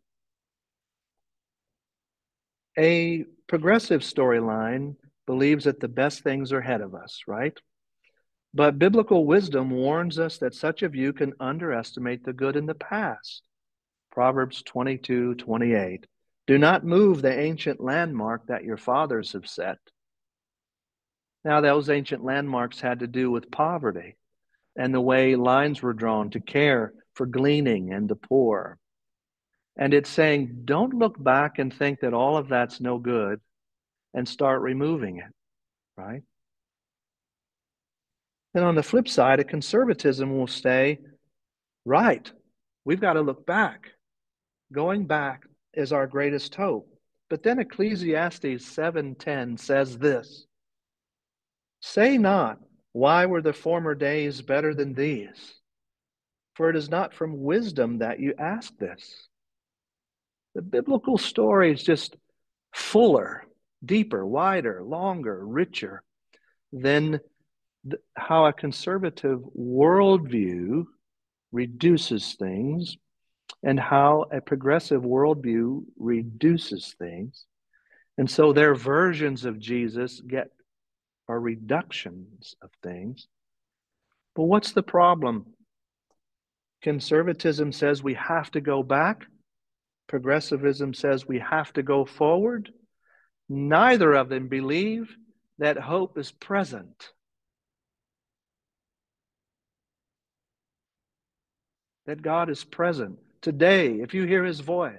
A progressive storyline believes that the best things are ahead of us, right? But biblical wisdom warns us that such a view can underestimate the good in the past. Proverbs twenty-two twenty-eight. Do not move the ancient landmark that your fathers have set. Now, those ancient landmarks had to do with poverty and the way lines were drawn to care for gleaning and the poor. And it's saying, don't look back and think that all of that's no good and start removing it, right? Then on the flip side, a conservatism will say, right, we've got to look back. Going back is our greatest hope. But then Ecclesiastes seven ten says this, say not, why were the former days better than these? For it is not from wisdom that you ask this. The biblical story is just fuller, deeper, wider, longer, richer than th- how a conservative worldview reduces things and how a progressive worldview reduces things. And so their versions of Jesus get are reductions of things. But what's the problem? Conservatism says we have to go back. Progressivism says we have to go forward. Neither of them believe that hope is present. That God is present today if you hear his voice.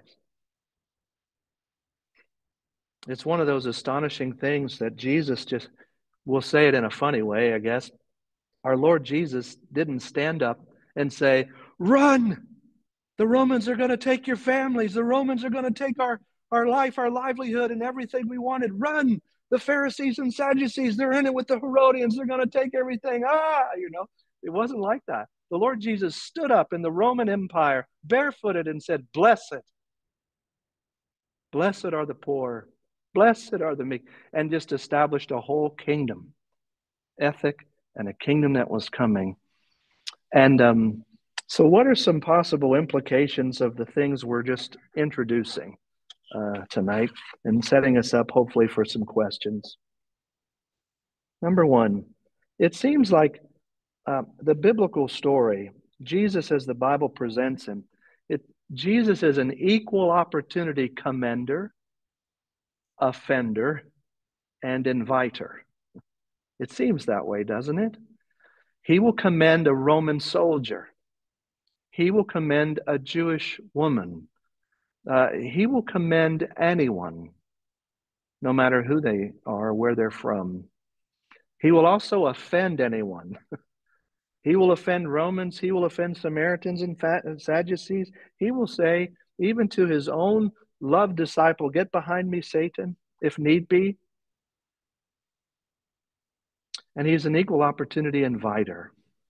It's one of those astonishing things that Jesus just, we'll say it in a funny way, I guess. Our Lord Jesus didn't stand up and say, run! The Romans are going to take your families. The Romans are going to take our, our life, our livelihood, and everything we wanted. Run! The Pharisees and Sadducees, they're in it with the Herodians. They're going to take everything. Ah, you know, it wasn't like that. The Lord Jesus stood up in the Roman Empire, barefooted, and said, blessed. Blessed are the poor. Blessed are the meek. And just established a whole kingdom, ethic, and a kingdom that was coming. And um, so what are some possible implications of the things we're just introducing uh, tonight and setting us up hopefully for some questions? Number one, it seems like uh, the biblical story, Jesus as the Bible presents him, it, Jesus is an equal opportunity commender, offender, and inviter. It seems that way, doesn't it? He will commend a Roman soldier. He will commend a Jewish woman. Uh, he will commend anyone, no matter who they are, where they're from. He will also offend anyone. He will offend Romans. He will offend Samaritans and Sadducees. He will say, even to his own loved disciple, get behind me, Satan, if need be. And he's an equal opportunity inviter.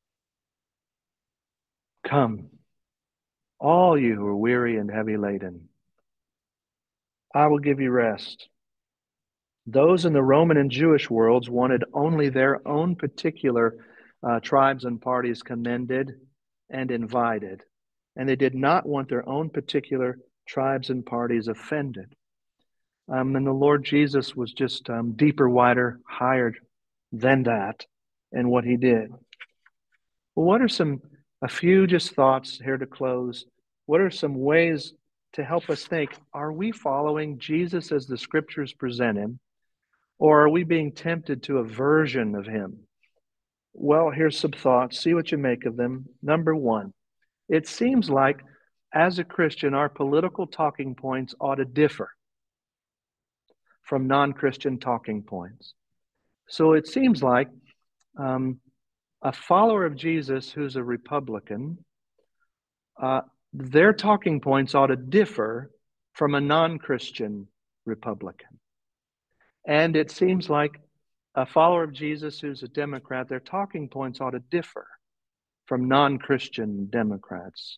Come, all you who are weary and heavy laden, I will give you rest. Those in the Roman and Jewish worlds wanted only their own particular uh, tribes and parties commended and invited, and they did not want their own particular tribes and parties offended. Um, and the Lord Jesus was just um, deeper, wider, higher than that in what he did. Well, what are some, a few just thoughts here to close? What are some ways to help us think, are we following Jesus as the scriptures present him, or are we being tempted to a version of him? Well, here's some thoughts. See what you make of them. Number one, it seems like as a Christian, our political talking points ought to differ from non-Christian talking points. So it seems like um, a follower of Jesus who's a Republican, uh, their talking points ought to differ from a non-Christian Republican. And it seems like a follower of Jesus who's a Democrat, their talking points ought to differ from non-Christian Democrats.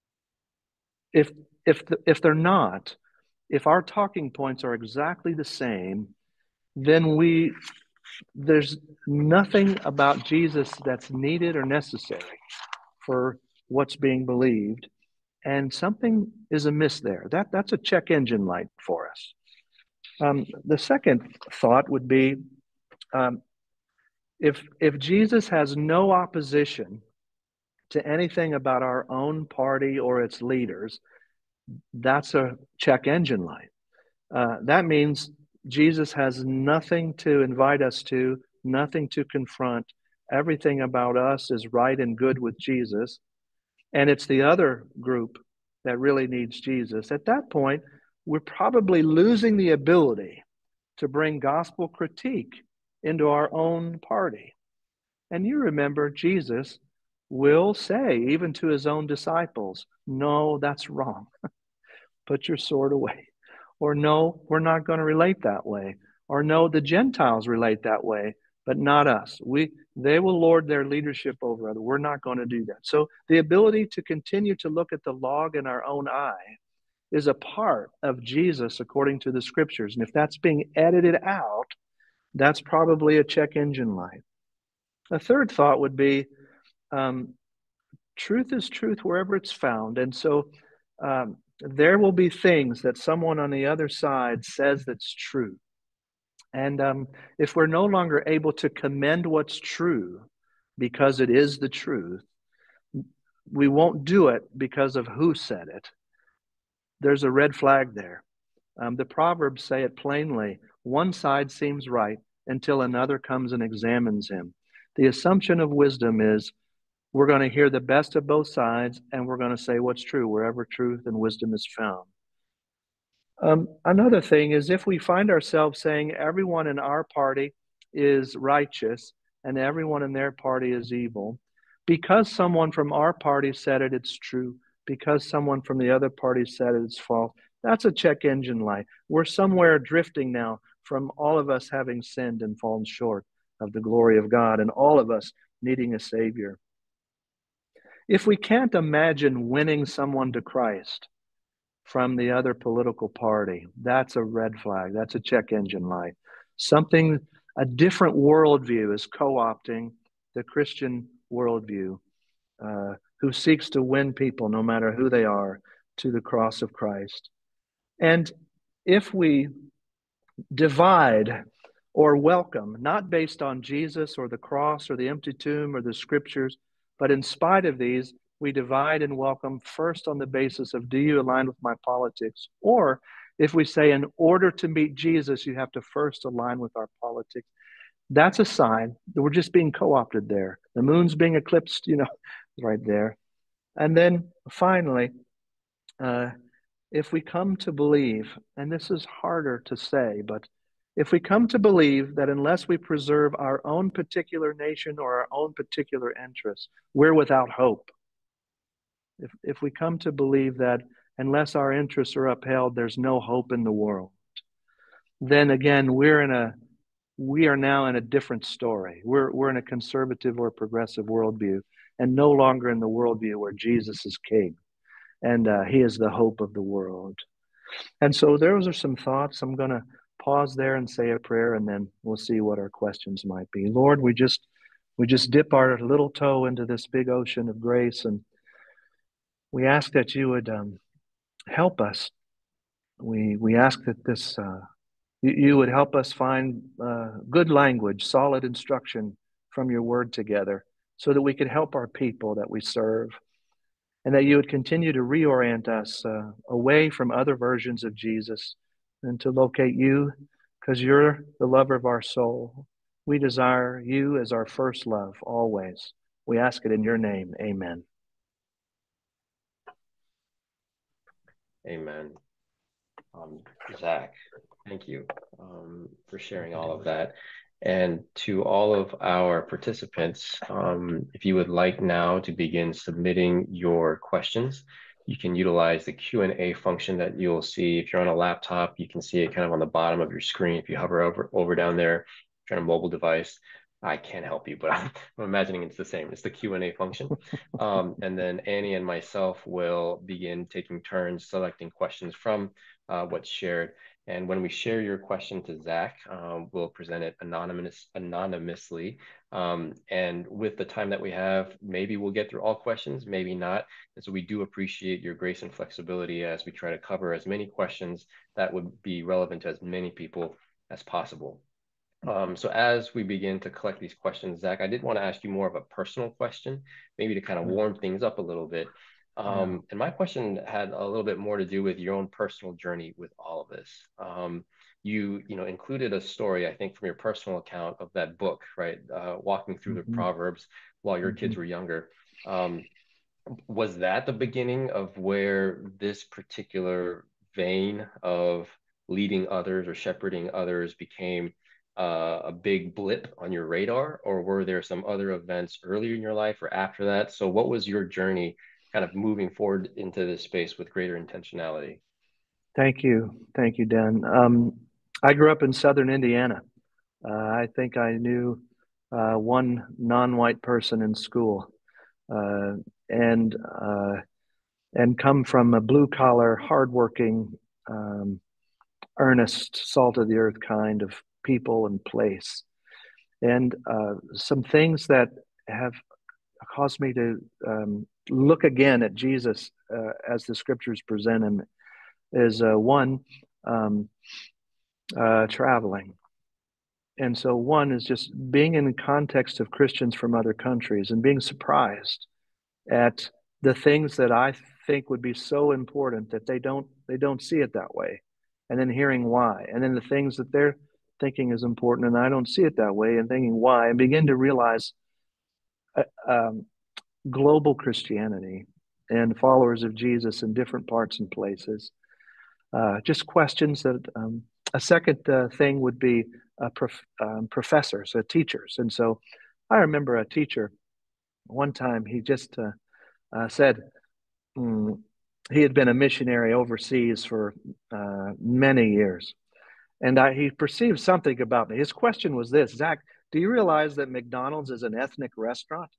If if the, if they're not, if our talking points are exactly the same, then we there's nothing about Jesus that's needed or necessary for what's being believed, and something is amiss there. That that's a check engine light for us. Um, the second thought would be, um, if if Jesus has no opposition to anything about our own party or its leaders, that's a check engine light. Uh, that means Jesus has nothing to invite us to, nothing to confront. Everything about us is right and good with Jesus. And it's the other group that really needs Jesus. At that point, we're probably losing the ability to bring gospel critique into our own party. And you remember, Jesus will say, even to his own disciples, no, that's wrong. Put your sword away. Or no, we're not going to relate that way. Or no, the Gentiles relate that way, but not us. We they will lord their leadership over others. We're not going to do that. So the ability to continue to look at the log in our own eye is a part of Jesus according to the scriptures. And if that's being edited out, that's probably a check engine light. A third thought would be, um, truth is truth wherever it's found. And so um, there will be things that someone on the other side says that's true. And um, if we're no longer able to commend what's true because it is the truth, we won't do it because of who said it. There's a red flag there. Um, the Proverbs say it plainly. One side seems right until another comes and examines him. The assumption of wisdom is we're going to hear the best of both sides and we're going to say what's true wherever truth and wisdom is found. Um, another thing is if we find ourselves saying everyone in our party is righteous and everyone in their party is evil, because someone from our party said it, it's true. Because someone from the other party said it, it's false. That's a check engine light. We're somewhere drifting now from all of us having sinned and fallen short of the glory of God and all of us needing a Savior. If we can't imagine winning someone to Christ from the other political party, that's a red flag. That's a check engine light. Something, a different worldview is co-opting the Christian worldview, uh, who seeks to win people, no matter who they are, to the cross of Christ. And if we divide or welcome, not based on Jesus or the cross or the empty tomb or the scriptures, but in spite of these, we divide and welcome first on the basis of, do you align with my politics? Or if we say, in order to meet Jesus, you have to first align with our politics, that's a sign that we're just being co-opted there. The moon's being eclipsed, you know, right there. And then finally, uh, if we come to believe, and this is harder to say, but if we come to believe that unless we preserve our own particular nation or our own particular interests, we're without hope. If, if we come to believe that unless our interests are upheld, there's no hope in the world, then again, we're in a we are now in a different story. We're, we're in a conservative or progressive worldview and no longer in the worldview where Jesus is king and uh, he is the hope of the world. And so those are some thoughts. I'm going to pause there and say a prayer, and then we'll see what our questions might be. Lord, we just we just dip our little toe into this big ocean of grace, and we ask that you would um, help us We we ask that this uh, you, you would help us find uh, good language, solid instruction from your word together, so that we could help our people that we serve, and that you would continue to reorient us uh, away from other versions of Jesus and to locate you, because you're the lover of our soul. We desire you as our first love always. We ask it in your name. Amen. Amen. Um, Zack, thank you um, for sharing all of that. And to all of our participants, um, if you would like now to begin submitting your questions, you can utilize the Q and A function that you'll see. If you're on a laptop, you can see it kind of on the bottom of your screen. If you hover over, over down there, if you're on a mobile device, I can't help you, but I'm, I'm imagining it's the same. It's the Q and A function. Um, and then Annie and myself will begin taking turns selecting questions from uh, what's shared. And when we share your question to Zack, um, we'll present it anonymous, anonymously. Um, and with the time that we have, maybe we'll get through all questions, maybe not. And so we do appreciate your grace and flexibility as we try to cover as many questions that would be relevant to as many people as possible. Um, so as we begin to collect these questions, Zack, I did want to ask you more of a personal question, maybe to kind of warm things up a little bit. Um, yeah. And my question had a little bit more to do with your own personal journey with all of this. Um, you, you know, included a story, I think, from your personal account of that book, right? Uh, walking through mm-hmm. the Proverbs while your mm-hmm. kids were younger. Um, was that the beginning of where this particular vein of leading others or shepherding others became uh, a big blip on your radar, or were there some other events earlier in your life or after that? So what was your journey kind of moving forward into this space with greater intentionality? Thank you. Thank you, Dan. Um, I grew up in Southern Indiana. Uh, I think I knew uh, one non-white person in school, uh, and uh, and come from a blue-collar, hardworking, um, earnest, salt-of-the-earth kind of people and place. And uh, some things that have caused me to um, look again at Jesus uh, as the scriptures present him is uh, one, um, uh, traveling. And so one is just being in the context of Christians from other countries and being surprised at the things that I think would be so important that they don't they don't see it that way. And then hearing why. And then the things that they're thinking is important and I don't see it that way, and thinking why, and begin to realize uh, um, global Christianity and followers of Jesus in different parts and places. Uh, just questions that um, a second uh, thing would be uh, prof- um, professors, uh, teachers. And so I remember a teacher one time, he just uh, uh, said mm, he had been a missionary overseas for uh, many years. And I, he perceived something about me. His question was this: Zack, do you realize that McDonald's is an ethnic restaurant?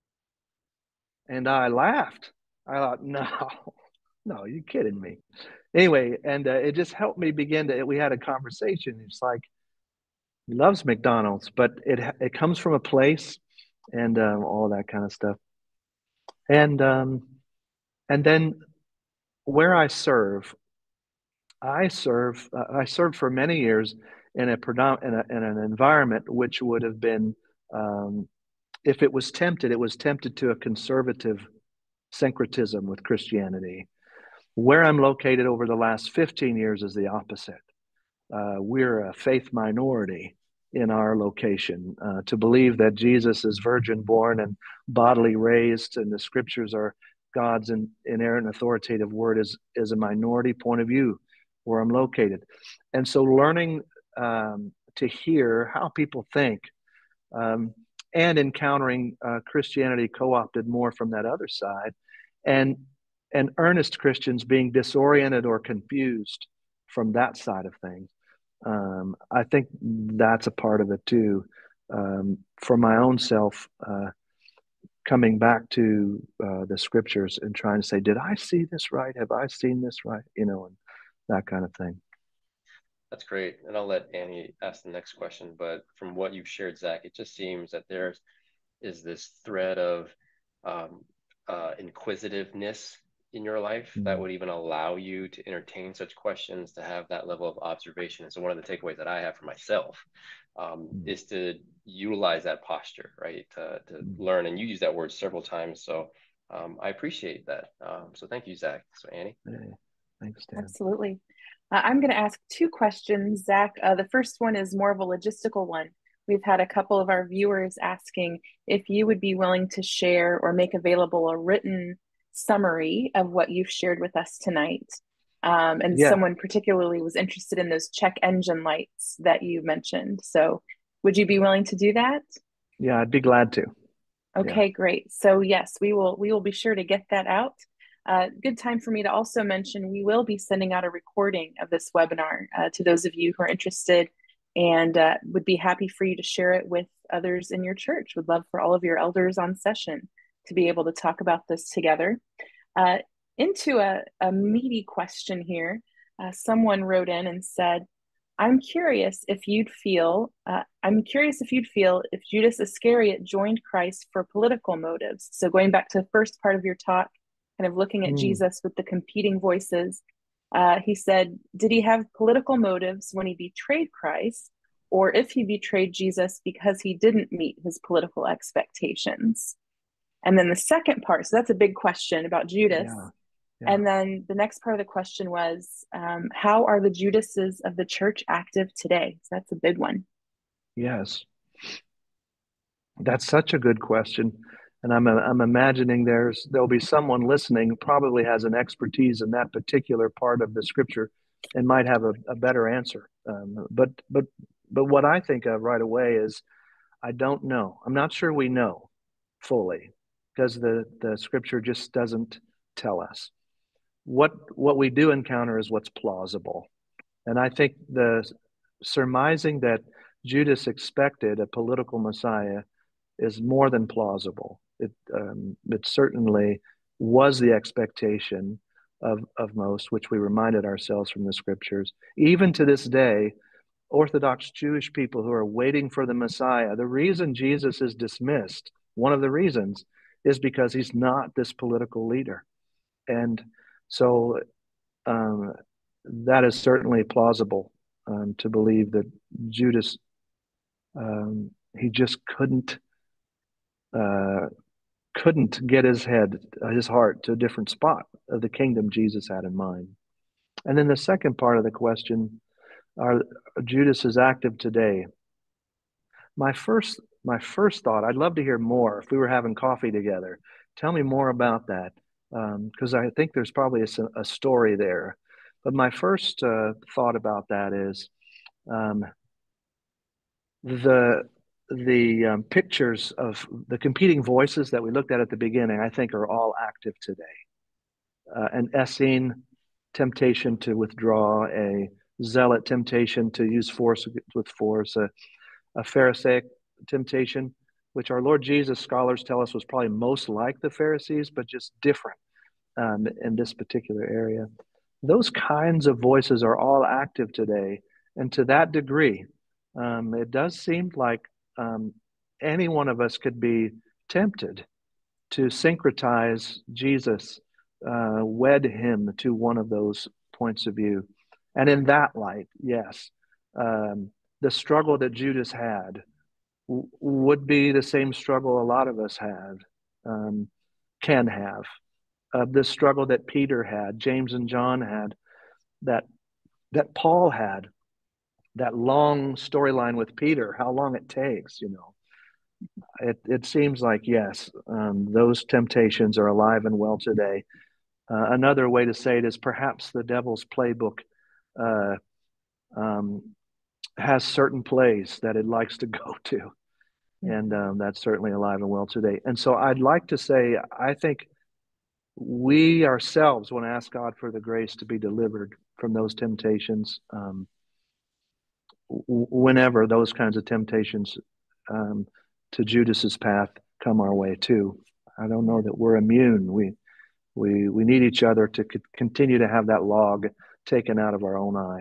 And I laughed. I thought, no, no, you're kidding me. Anyway, and uh, it just helped me begin to, we had a conversation. It's like, he loves McDonald's, but it it comes from a place and um, all that kind of stuff. And um, and then where I serve, I serve, uh, I served for many years in a, predom- in, a in an environment which would have been, um, if it was tempted, it was tempted to a conservative syncretism with Christianity. Where I'm located over the last fifteen years is the opposite. Uh, we're a faith minority in our location. Uh, to believe that Jesus is virgin born and bodily raised and the scriptures are God's inerrant authoritative word is, is a minority point of view where I'm located. And so learning um, to hear how people think um, and encountering uh, Christianity co-opted more from that other side, and and earnest Christians being disoriented or confused from that side of things. Um, I think that's a part of it too. Um, for my own self, uh, coming back to uh, the scriptures and trying to say, did I see this right? Have I seen this right? You know, and that kind of thing. That's great. And I'll let Annie ask the next question. But from what you've shared, Zack, it just seems that there is this thread of um, uh, inquisitiveness in your life Mm. that would even allow you to entertain such questions, to have that level of observation. And so one of the takeaways that I have for myself um, Mm. is to utilize that posture, right? To, to Mm. learn, and you use that word several times. So um, I appreciate that. Um, so thank you, Zack. So Annie. Hey, thanks, Dan. Absolutely. Uh, I'm going to ask two questions, Zack. Uh, the first one is more of a logistical one. We've had a couple of our viewers asking if you would be willing to share or make available a written summary of what you've shared with us tonight. Um, and Yeah, someone particularly was interested in those check engine lights that you mentioned. So, would you be willing to do that? yeah, I'd be glad to. Yeah. Okay, great. So yes, we will we will be sure to get that out. Uh, good time for me to also mention we will be sending out a recording of this webinar uh, to those of you who are interested, and uh, would be happy for you to share it with others in your church. Would love for all of your elders on session to be able to talk about this together. Uh, into a, a meaty question here, uh, someone wrote in and said, I'm curious if you'd feel, uh, I'm curious if you'd feel if Judas Iscariot joined Christ for political motives. So going back to the first part of your talk, kind of looking at Mm. Jesus with the competing voices, uh, he said, did he have political motives when he betrayed Christ, or if he betrayed Jesus because he didn't meet his political expectations? And then the second part, so that's a big question about Judas. Yeah. Yeah. And then the next part of the question was, um, how are the Judases of the church active today? So that's a big one. Yes. That's such a good question. And I'm, I'm imagining there's, there'll be someone listening who probably has an expertise in that particular part of the scripture and might have a, a better answer. Um, but, but, but what I think of right away is, I don't know. I'm not sure we know fully because the, the scripture just doesn't tell us. What, what we do encounter is what's plausible. And I think the surmising that Judas expected a political Messiah is more than plausible. It, um, it certainly was the expectation of, of most, which we reminded ourselves from the scriptures. Even to this day, Orthodox Jewish people who are waiting for the Messiah, the reason Jesus is dismissed, one of the reasons, is because he's not this political leader. And so um, that is certainly plausible um, to believe that Judas, um, he just couldn't uh, couldn't get his head, his heart to a different spot of the kingdom Jesus had in mind. And then the second part of the question, are Judas is active today? My first my first thought, I'd love to hear more if we were having coffee together. Tell me more about that, because um, I think there's probably a, a, story there. But my first uh, thought about that is um, the the um, pictures of the competing voices that we looked at at the beginning, I think, are all active today. Uh, an Essene temptation to withdraw, a zealot temptation to use force with force, a, a Pharisaic temptation, which our Lord Jesus scholars tell us was probably most like the Pharisees, but just different um, in this particular area. Those kinds of voices are all active today. And to that degree, um, it does seem like um, any one of us could be tempted to syncretize Jesus, uh, wed him to one of those points of view. And in that light, yes, um, the struggle that Judas had w- would be the same struggle a lot of us have, um, can have. Uh, the struggle that Peter had, James and John had, that that Paul had, that long storyline with Peter, how long it takes, you know. It, it seems like, yes, um, those temptations are alive and well today. Uh, another way to say it is perhaps the devil's playbook uh, um, has certain plays that it likes to go to. And um, that's certainly alive and well today. And so I'd like to say, I think we ourselves want to ask God for the grace to be delivered from those temptations um, whenever those kinds of temptations um, to Judas's path come our way too. I don't know that we're immune. We we we need each other to c- continue to have that log taken out of our own eye.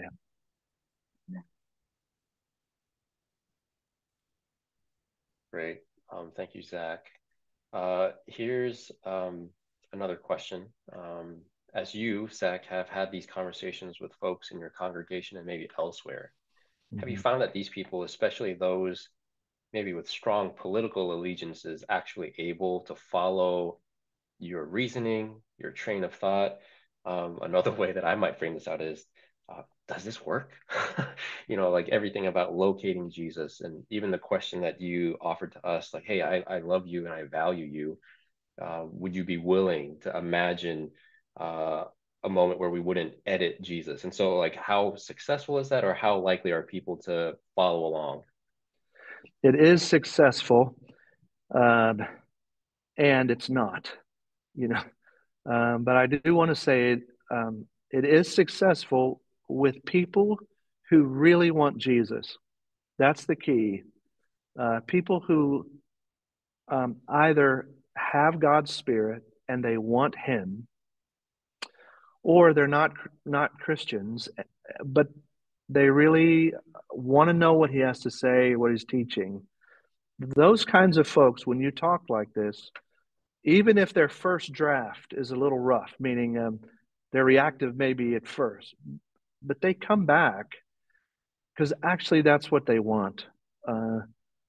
Great. Um, thank you, Zack. Uh, here's um, another question. Um, as you, Zach, have had these conversations with folks in your congregation and maybe elsewhere, mm-hmm. have you found that these people, especially those maybe with strong political allegiances, actually able to follow your reasoning, your train of thought? Um, another way that I might frame this out is, uh, does this work? You know, like everything about locating Jesus, and even the question that you offered to us, like, hey, I, I love you and I value you. Uh, would you be willing to imagine uh, a moment where we wouldn't edit Jesus? And so, like, how successful is that, or how likely are people to follow along? It is successful, um, and it's not, you know. Um, but I do want to say um, it is successful with people who really want Jesus. That's the key. Uh, people who um, either have God's Spirit and they want Him, or they're not not Christians, but they really want to know what He has to say, what He's teaching. Those kinds of folks, when you talk like this, even if their first draft is a little rough, meaning um, they're reactive maybe at first, but they come back because actually that's what they want. Uh,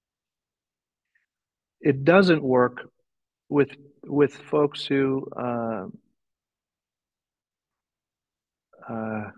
it doesn't work with with folks who uh, uh,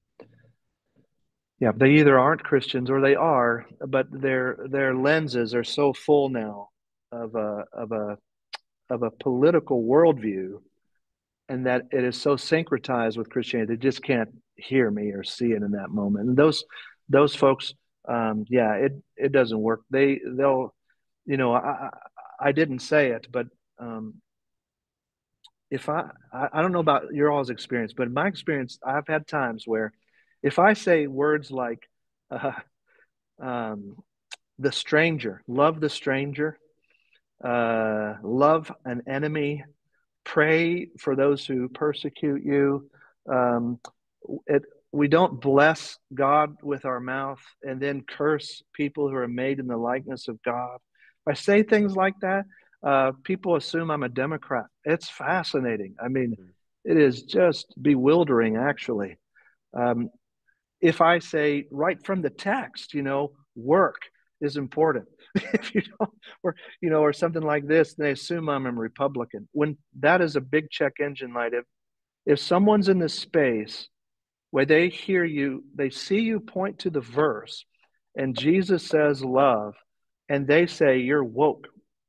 yeah, they either aren't Christians or they are, but their their lenses are so full now of a of a of a political worldview, and that it is so syncretized with Christianity, they just can't hear me or see it in that moment. And those those folks, um, yeah, it it doesn't work. They they'll, you know, I I didn't say it, but um, if I I don't know about your all's experience, but in my experience, I've had times where if I say words like uh, um, the stranger, love the stranger, uh, love an enemy, pray for those who persecute you. Um, it, we don't bless God with our mouth and then curse people who are made in the likeness of God. If I say things like that, uh, people assume I'm a Democrat. It's fascinating. I mean, it is just bewildering, actually. Um, if I say right from the text, you know, work is important. If you don't, or you know, or something like this, they assume I'm a Republican. When that is a big check engine light. If if someone's in this space where they hear you, they see you point to the verse, and Jesus says love, and they say you're woke.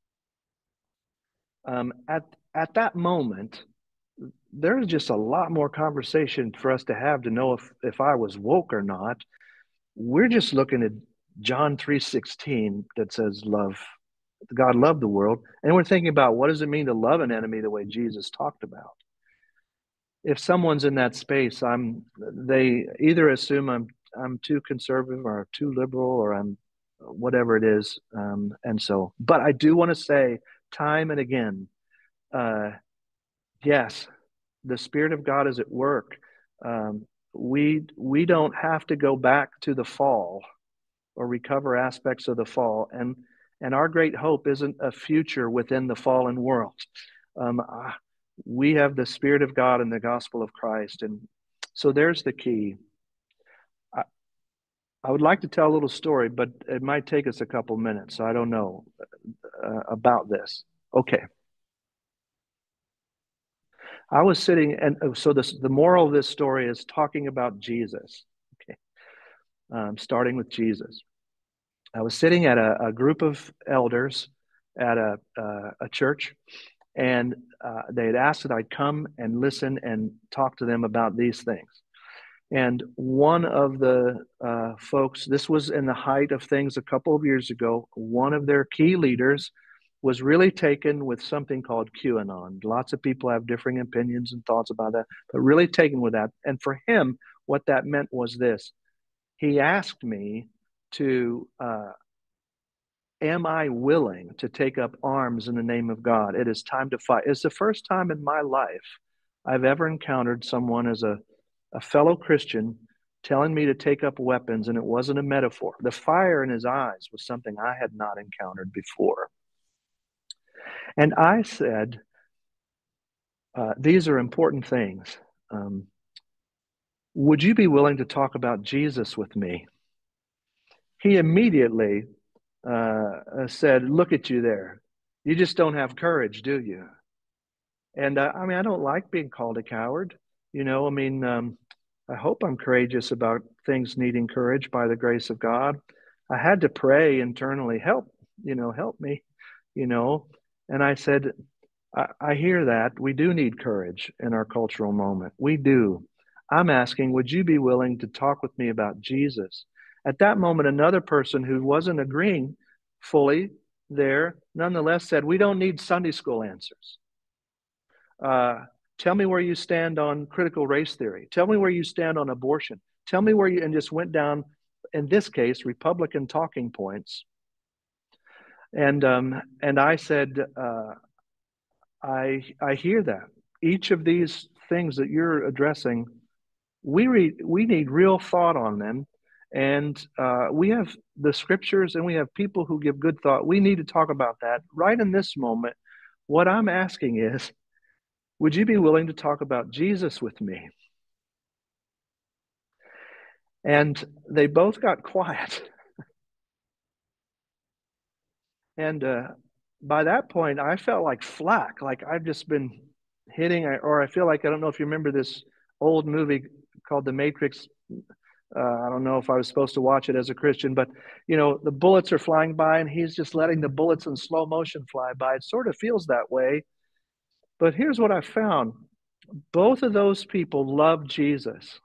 Um, at at that moment, there's just a lot more conversation for us to have to know if if I was woke or not. We're just looking at John three sixteen that says love. God loved the world. And we're thinking about what does it mean to love an enemy the way Jesus talked about. If someone's in that space, I'm they either assume I'm I'm too conservative or too liberal or I'm whatever it is. Um, and so, but I do want to say time and again, uh, yes, the Spirit of God is at work. Um, we we don't have to go back to the fall or recover aspects of the fall. And and our great hope isn't a future within the fallen world. Um, uh, we have the Spirit of God and the gospel of Christ. And so there's the key. I, I would like to tell a little story, but it might take us a couple minutes. So I don't know uh, about this. Okay. I was sitting, and so this, the moral of this story is talking about Jesus. Okay. Um, starting with Jesus. I was sitting at a, a group of elders at a, uh, a church, and uh, they had asked that I'd come and listen and talk to them about these things. And one of the uh, folks, this was in the height of things a couple of years ago, one of their key leaders was really taken with something called QAnon. Lots of people have differing opinions and thoughts about that, but really taken with that. And for him, what that meant was this. He asked me to, uh, am I willing to take up arms in the name of God? It is time to fight. It's the first time in my life I've ever encountered someone as a, a fellow Christian telling me to take up weapons, and it wasn't a metaphor. The fire in his eyes was something I had not encountered before. And I said, uh, these are important things. Um, would you be willing to talk about Jesus with me? He immediately uh, said, look at you there. You just don't have courage, do you? And uh, I mean, I don't like being called a coward. You know, I mean, um, I hope I'm courageous about things needing courage by the grace of God. I had to pray internally, help, you know, help me, you know. And I said, I, I hear that. We do need courage in our cultural moment. We do. I'm asking, would you be willing to talk with me about Jesus? At that moment, another person who wasn't agreeing fully there nonetheless said, we don't need Sunday school answers. Uh, tell me where you stand on critical race theory. Tell me where you stand on abortion. Tell me where you, and just went down, in this case, Republican talking points. And um, and I said, uh, I I hear that. Each of these things that you're addressing, we read, we need real thought on them. And uh, we have the scriptures and we have people who give good thought. We need to talk about that right in this moment. What I'm asking is, would you be willing to talk about Jesus with me? And they both got quiet. And uh, by that point, I felt like flack, like I've just been hitting, or I feel like, I don't know if you remember this old movie called The Matrix. Uh, I don't know if I was supposed to watch it as a Christian, but, you know, the bullets are flying by and he's just letting the bullets in slow motion fly by. It sort of feels that way. But here's what I found. Both of those people love Jesus.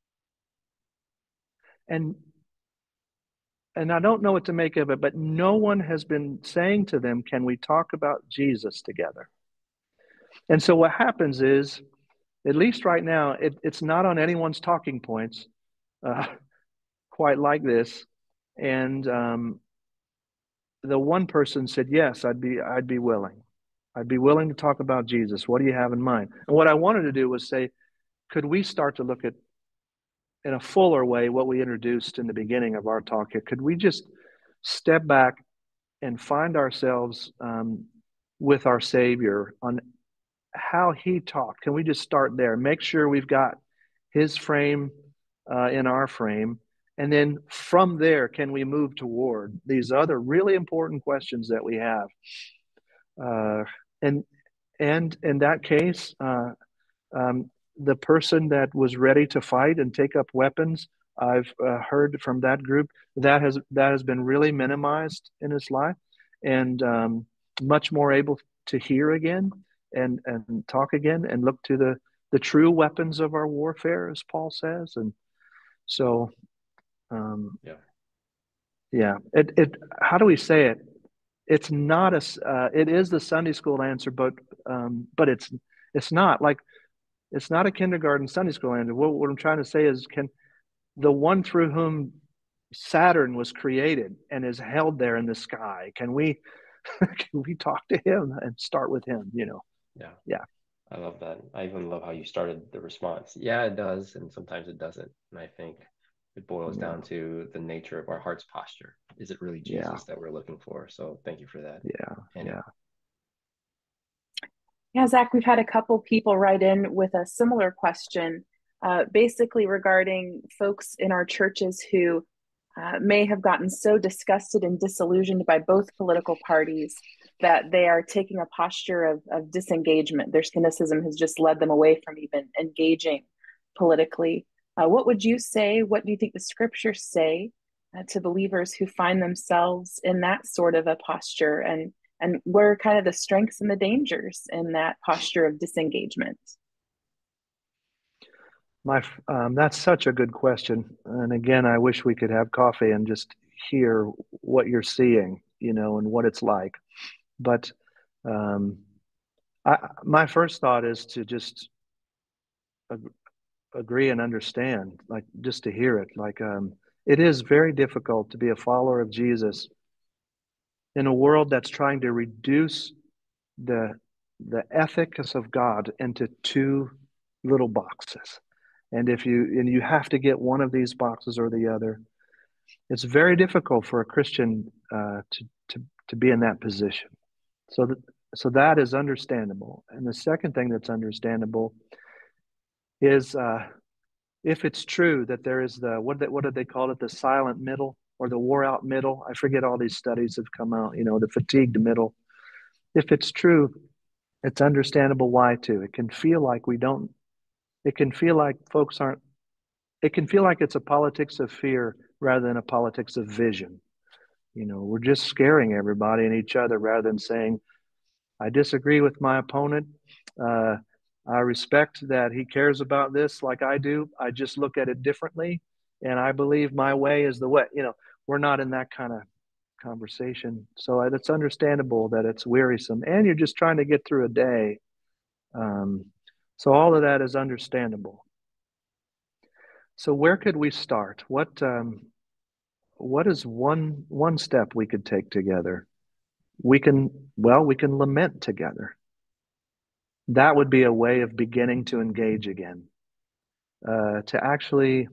And and I don't know what to make of it, but no one has been saying to them, can we talk about Jesus together? And so what happens is, at least right now, it, it's not on anyone's talking points uh, quite like this. And um, the one person said, yes, I'd be, I'd be willing. I'd be willing to talk about Jesus. What do you have in mind? And what I wanted to do was say, could we start to look at, in a fuller way, what we introduced in the beginning of our talk here? Could we just step back and find ourselves um, with our Savior on how he talked? Can we just start there? Make sure we've got his frame uh, in our frame. And then from there, can we move toward these other really important questions that we have? Uh, and and in that case, uh, um, the person that was ready to fight and take up weapons, I've uh, heard from that group that has that has been really minimized in his life, and um, much more able to hear again and and talk again and look to the the true weapons of our warfare, as Paul says. And so, um, Yeah. yeah, it it how do we say it? It's not a uh, it is the Sunday school answer, but um, but it's it's not like. It's not a kindergarten Sunday school answer. What, what I'm trying to say is, can the one through whom Saturn was created and is held there in the sky, can we can we talk to him and start with him? You know? Yeah. Yeah. I love that. I even love how you started the response. Yeah, it does, and sometimes it doesn't. And I think it boils Yeah. down to the nature of our heart's posture. Is it really Jesus Yeah. that we're looking for? So thank you for that. Yeah. And Yeah. Yeah, Zach, we've had a couple people write in with a similar question, uh, basically regarding folks in our churches who uh, may have gotten so disgusted and disillusioned by both political parties that they are taking a posture of, of disengagement. Their cynicism has just led them away from even engaging politically. Uh, what would you say? What do you think the scriptures say uh, to believers who find themselves in that sort of a posture? And and what are kind of the strengths and the dangers in that posture of disengagement? My, um, that's such a good question. And again, I wish we could have coffee and just hear what you're seeing, you know, and what it's like. But um, I, my first thought is to just ag- agree and understand, like just to hear it. Like um, it is very difficult to be a follower of Jesus in a world that's trying to reduce the the ethics of God into two little boxes. And if you and you have to get one of these boxes or the other, it's very difficult for a Christian uh, to to to be in that position. So that so that is understandable. And the second thing that's understandable is uh, if it's true that there is the, what, what did they call it, the silent middle or the wore out middle? I forget, all these studies have come out, you know, the fatigued middle. If it's true, it's understandable why too. It can feel like we don't, it can feel like folks aren't, it can feel like it's a politics of fear rather than a politics of vision. You know, we're just scaring everybody and each other rather than saying, I disagree with my opponent. Uh, I respect that he cares about this like I do. I just look at it differently. And I believe my way is the way. You know, we're not in that kind of conversation. So it's understandable that it's wearisome. And you're just trying to get through a day. Um, so all of that is understandable. So where could we start? What um, what is one one step we could take together? We can, well, we can lament together. That would be a way of beginning to engage again. Uh, to actually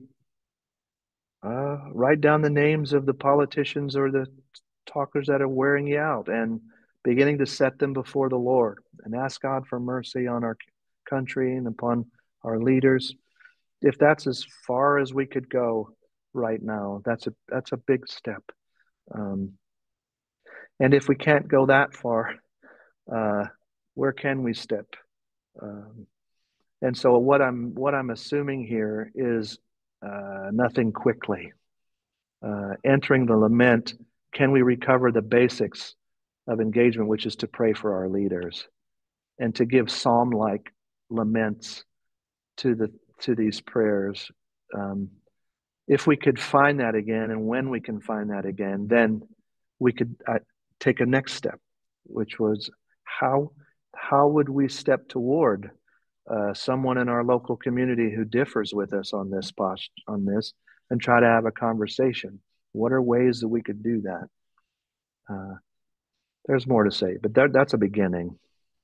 uh, write down the names of the politicians or the talkers that are wearing you out and beginning to set them before the Lord and ask God for mercy on our country and upon our leaders. If that's as far as we could go right now, that's a that's a big step. Um, and if we can't go that far, uh, where can we step? Um, and so what I'm what I'm assuming here is uh, nothing quickly. Uh, entering the lament, can we recover the basics of engagement, which is to pray for our leaders and to give psalm-like laments to the to these prayers. Um, if we could find that again, and when we can find that again, then we could uh, take a next step, which was how how would we step toward uh, someone in our local community who differs with us on this post, on this, and try to have a conversation. What are ways that we could do that? Uh, there's more to say, but that, that's a beginning.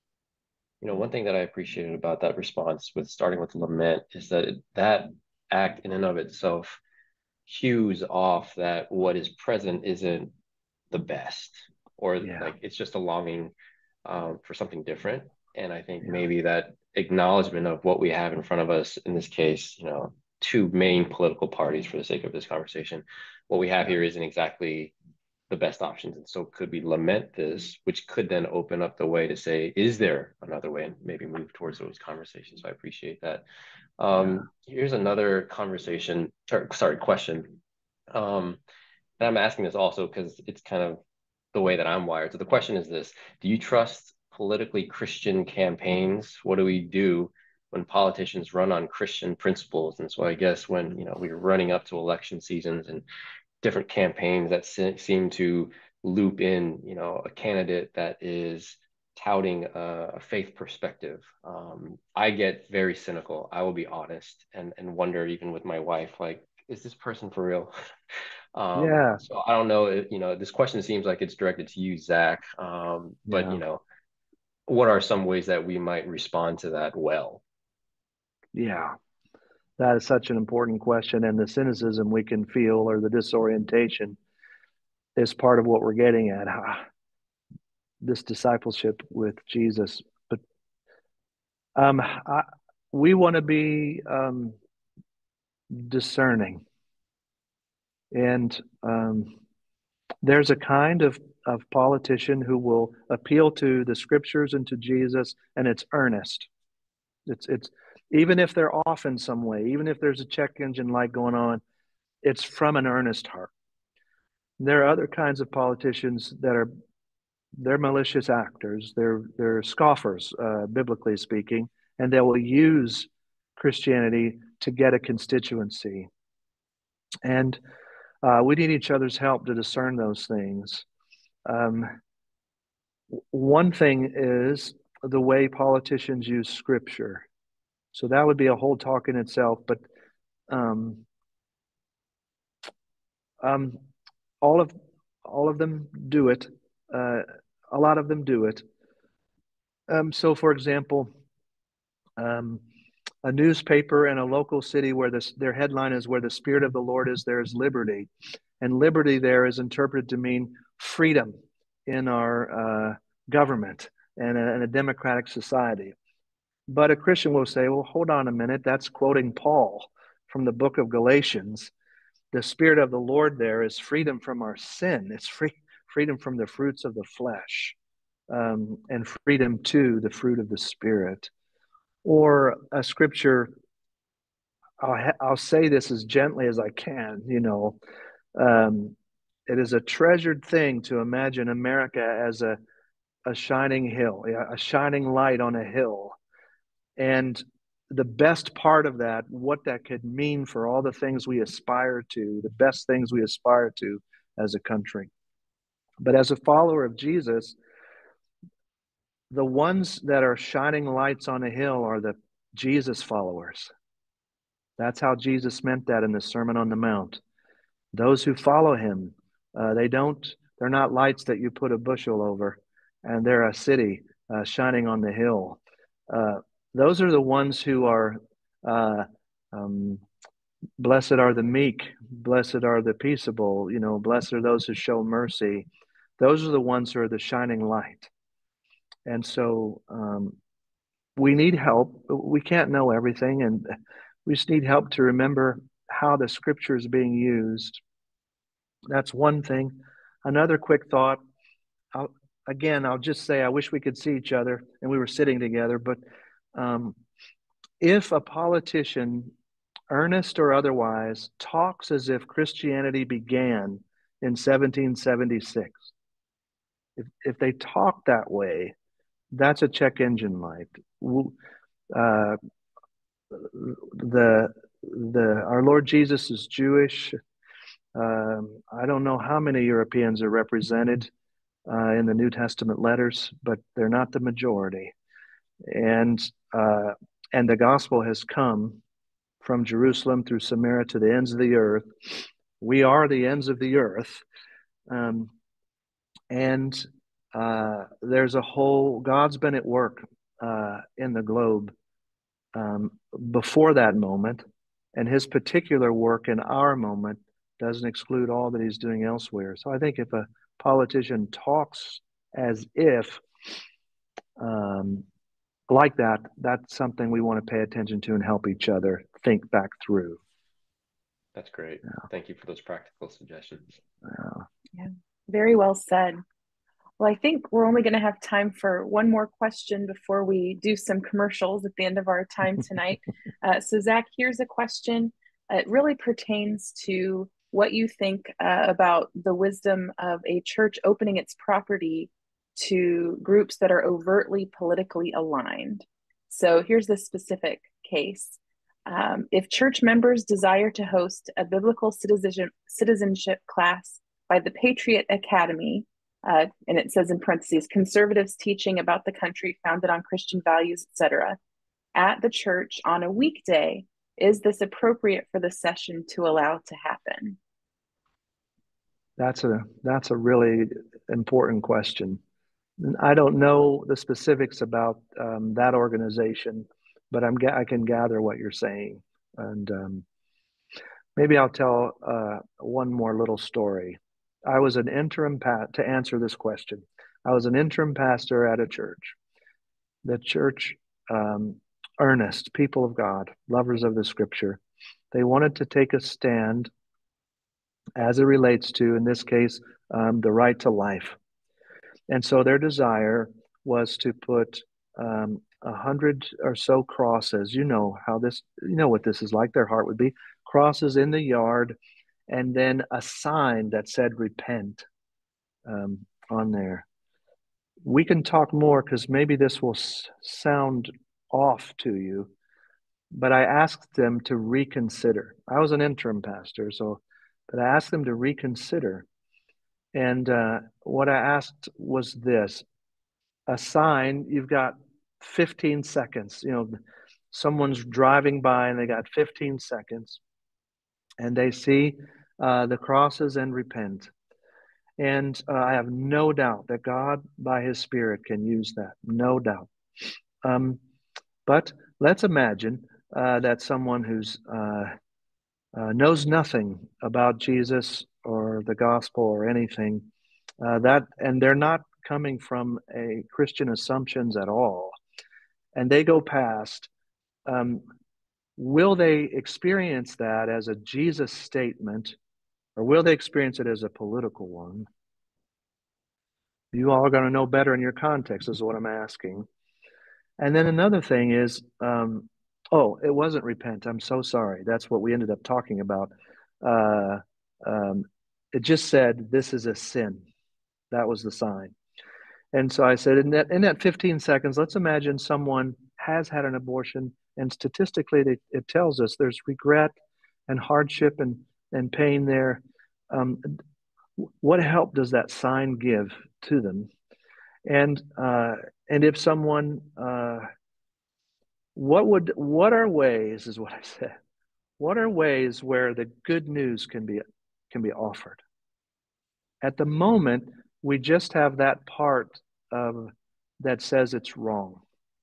You know, one thing that I appreciated about that response with starting with lament is that it, that act in and of itself cues off that what is present isn't the best, or Yeah. like it's just a longing um, for something different. And I think Yeah. maybe that acknowledgement of what we have in front of us, in this case, you know, two main political parties for the sake of this conversation, what we have Yeah. here isn't exactly the best options. And so could we lament this, which could then open up the way to say, is there another way, and maybe move towards those conversations. So I appreciate that. Um, yeah. Here's another conversation, sorry, question. Um, and I'm asking this also because it's kind of the way that I'm wired. So the question is this: do you trust politically Christian campaigns? What do we do when politicians run on Christian principles? And so I guess when, you know, we're running up to election seasons and different campaigns that se seem to loop in, you know, a candidate that is touting a, a faith perspective, um, I get very cynical. I will be honest, and and wonder, even with my wife, like, is this person for real? Um, Yeah. so I don't know, if, you know, this question seems like it's directed to you, Zach. Um, but Yeah. you know, what are some ways that we might respond to that well? Yeah. That is such an important question. And the cynicism we can feel or the disorientation is part of what we're getting at. Ah, this discipleship with Jesus. But um, I, we want to be um, discerning. And um, there's a kind of, of politician who will appeal to the scriptures and to Jesus, and it's earnest. It's it's even if they're off in some way, even if there's a check engine light going on, it's from an earnest heart. There are other kinds of politicians that are they're malicious actors. They're they're scoffers, uh, biblically speaking, and they will use Christianity to get a constituency. And uh, we need each other's help to discern those things. Um, one thing is the way politicians use Scripture. So that would be a whole talk in itself. But um, um, all of all of them do it. Uh, a lot of them do it. Um, so, for example, um, a newspaper in a local city where this, their headline is "Where the Spirit of the Lord is, there is liberty," and liberty there is interpreted to mean freedom in our uh, government and a, and a democratic society. But a Christian will say, well, hold on a minute. That's quoting Paul from the book of Galatians. The Spirit of the Lord there is freedom from our sin. It's free, freedom from the fruits of the flesh, um, and freedom to the fruit of the Spirit. Or a scripture, I'll, ha- I'll say this as gently as I can, you know. Um, it is a treasured thing to imagine America as a, a shining hill, a shining light on a hill. And the best part of that, what that could mean for all the things we aspire to, the best things we aspire to as a country. But as a follower of Jesus, the ones that are shining lights on a hill are the Jesus followers. That's how Jesus meant that in the Sermon on the Mount. Those who follow him, uh, they don't, they're not lights that you put a bushel over, and they're a city uh, shining on the hill. Uh, those are the ones who are, uh, um, blessed are the meek, blessed are the peaceable, you know, blessed are those who show mercy. Those are the ones who are the shining light. And so um, we need help. We can't know everything, and we just need help to remember how the scripture is being used. That's one thing. Another quick thought. I'll, again, I'll just say I wish we could see each other and we were sitting together. But um, if a politician, earnest or otherwise, talks as if Christianity began in seventeen seventy-six, if, if they talk that way, that's a check engine light. Uh, the the our Lord Jesus is Jewish. Um, I don't know how many Europeans are represented uh, in the New Testament letters, but they're not the majority. And uh, and the gospel has come from Jerusalem through Samaria to the ends of the earth. We are the ends of the earth, um, and uh, there's a whole. God's been at work uh, in the globe um, before that moment, and His particular work in our moment doesn't exclude all that He's doing elsewhere. So I think if a politician talks as if um, like that, that's something we want to pay attention to and help each other think back through. That's great. Yeah. Thank you for those practical suggestions. Yeah. Yeah, very well said. Well, I think we're only going to have time for one more question before we do some commercials at the end of our time tonight. uh, so, Zack, here's a question. Uh, it really pertains to what you think uh, about the wisdom of a church opening its property to groups that are overtly politically aligned. So, here's the specific case. Um, if church members desire to host a biblical citizenship, citizenship class by the Patriot Academy, Uh, and it says in parentheses, conservatives teaching about the country founded on Christian values, et cetera, at the church on a weekday, is this appropriate for the session to allow to happen? That's a that's a really important question. I don't know the specifics about um, that organization, but I'm I can gather what you're saying, and um, maybe I'll tell uh, one more little story. I was an interim pat to answer this question. I was an interim pastor at a church. The church, um, earnest people of God, lovers of the Scripture, they wanted to take a stand as it relates to, in this case, um, the right to life. And so their desire was to put um, a hundred or so crosses. You know how this, you know what this is like. Their heart would be crosses in the yard, and then a sign that said "Repent" um, on there. We can talk more because maybe this will s- sound off to you, but I asked them to reconsider. I was an interim pastor, so, but I asked them to reconsider. And uh, what I asked was this: a sign, you've got fifteen seconds. You know, someone's driving by and they got fifteen seconds, and they see uh, the crosses and repent. And uh, I have no doubt that God, by His Spirit, can use that. No doubt. Um, but let's imagine uh, that someone who's uh, uh, knows nothing about Jesus or the gospel or anything, uh, that, and they're not coming from a Christian assumptions at all, and they go past, um, will they experience that as a Jesus statement, or will they experience it as a political one? You all are going to know better in your context, is what I'm asking. And then another thing is, um, oh, it wasn't repent. I'm so sorry. That's what we ended up talking about. Uh, um, it just said, this is a sin. That was the sign. And so I said, in that, in that fifteen seconds, let's imagine someone has had an abortion, and statistically, they, it tells us there's regret and hardship and, and pain there. Um, what help does that sign give to them? And uh, and if someone, uh, what would what are ways is what I said. What are ways where the good news can be can be offered? At the moment, we just have that part of that says it's wrong.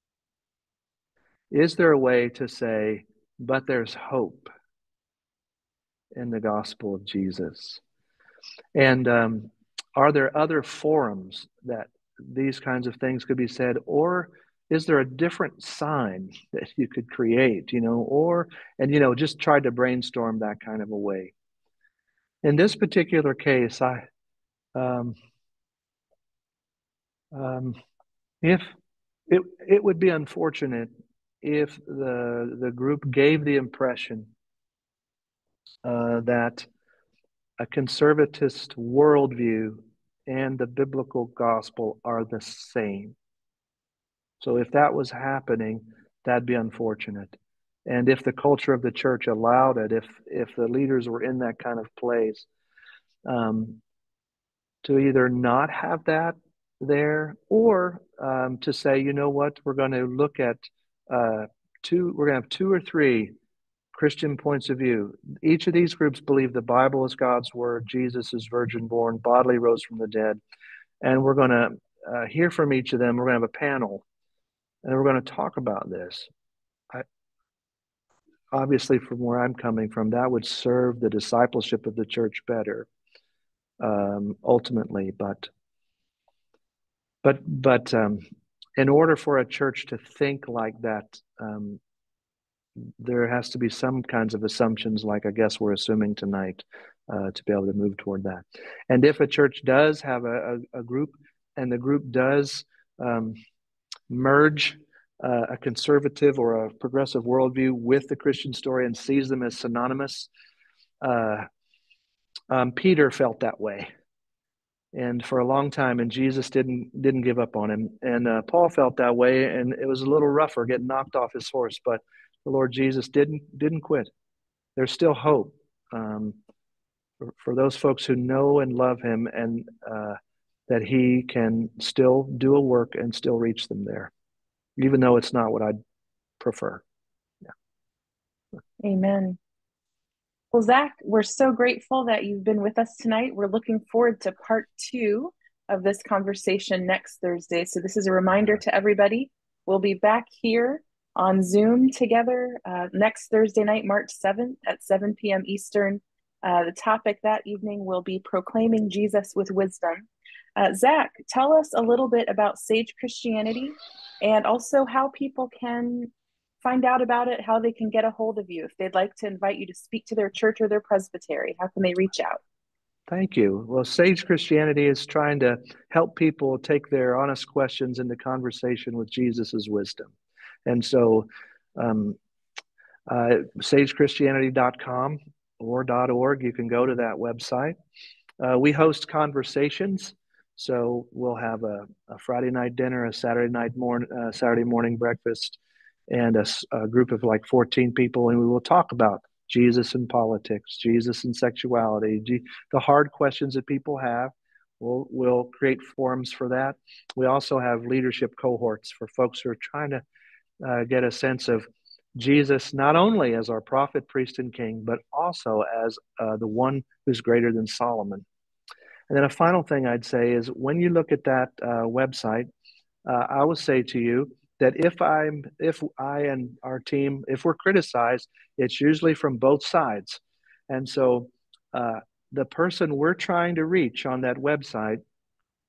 Is there a way to say, but there's hope in the gospel of Jesus? And um, are there other forums that these kinds of things could be said? Or is there a different sign that you could create, you know, or, and, you know, just try to brainstorm that kind of a way. In this particular case, I, um, um, if it, it would be unfortunate if the, the group gave the impression uh, that a conservatist worldview and the biblical gospel are the same. So if that was happening, that'd be unfortunate. And if the culture of the church allowed it, if if the leaders were in that kind of place, um, to either not have that there, or um, to say, you know what, we're going to look at uh, two, we're going to have two or three Christian points of view. Each of these groups believe the Bible is God's word, Jesus is virgin born, bodily rose from the dead. And we're going to uh, hear from each of them. We're going to have a panel, and we're going to talk about this. I, obviously, from where I'm coming from, that would serve the discipleship of the church better, um, ultimately. But, but, but um, in order for a church to think like that, um, there has to be some kinds of assumptions, like I guess we're assuming tonight, uh, to be able to move toward that. And if a church does have a, a, a group, and the group does um, merge uh, a conservative or a progressive worldview with the Christian story and sees them as synonymous, uh, um, Peter felt that way, and for a long time, and Jesus didn't didn't give up on him. And uh, Paul felt that way, and it was a little rougher, getting knocked off his horse, but the Lord Jesus didn't didn't quit. There's still hope um, for, for those folks who know and love him, and uh, that he can still do a work and still reach them there, even though it's not what I'd prefer. Yeah. Amen. Well, Zack, we're so grateful that you've been with us tonight. We're looking forward to part two of this conversation next Thursday. So this is a reminder to everybody. We'll be back here on Zoom together uh, next Thursday night, March seventh at seven p.m. Eastern. Uh, the topic that evening will be Proclaiming Jesus with Wisdom. Uh, Zack, tell us a little bit about Sage Christianity, and also how people can find out about it, how they can get a hold of you if they'd like to invite you to speak to their church or their presbytery. How can they reach out? Thank you. Well, Sage Christianity is trying to help people take their honest questions into conversation with Jesus's wisdom. And so um, uh, sage christianity dot com or .org, you can go to that website. Uh, we host conversations. So we'll have a, a Friday night dinner, a Saturday night morning, uh, Saturday morning breakfast, and a, a group of like fourteen people, and we will talk about Jesus and politics, Jesus and sexuality, G- the hard questions that people have. We'll, we'll create forums for that. We also have leadership cohorts for folks who are trying to uh, get a sense of Jesus not only as our prophet, priest, and king, but also as uh, the one who's greater than Solomon. And then a final thing I'd say is when you look at that uh, website, uh, I will say to you that if I'm, if I and our team, if we're criticized, it's usually from both sides. And so uh, the person we're trying to reach on that website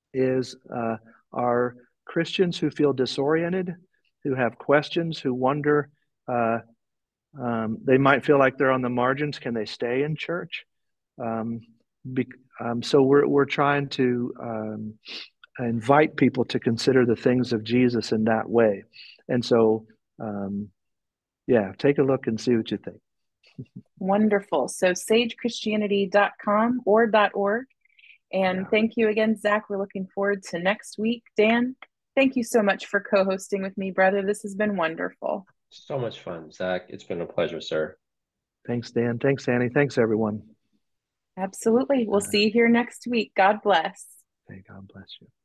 is uh, are Christians who feel disoriented, who have questions, who wonder, uh, um, they might feel like they're on the margins. Can they stay in church? Um, be, um, so we're we're trying to um, invite people to consider the things of Jesus in that way. And so, um, yeah, take a look and see what you think. Wonderful. So sage christianity dot com or .org. And Yeah. thank you again, Zack. We're looking forward to next week. Dan, thank you so much for co-hosting with me, brother. This has been wonderful. So much fun, Zack. It's been a pleasure, sir. Thanks, Dan. Thanks, Annie. Thanks, everyone. Absolutely. We'll Uh, see you here next week. God bless. May God bless you.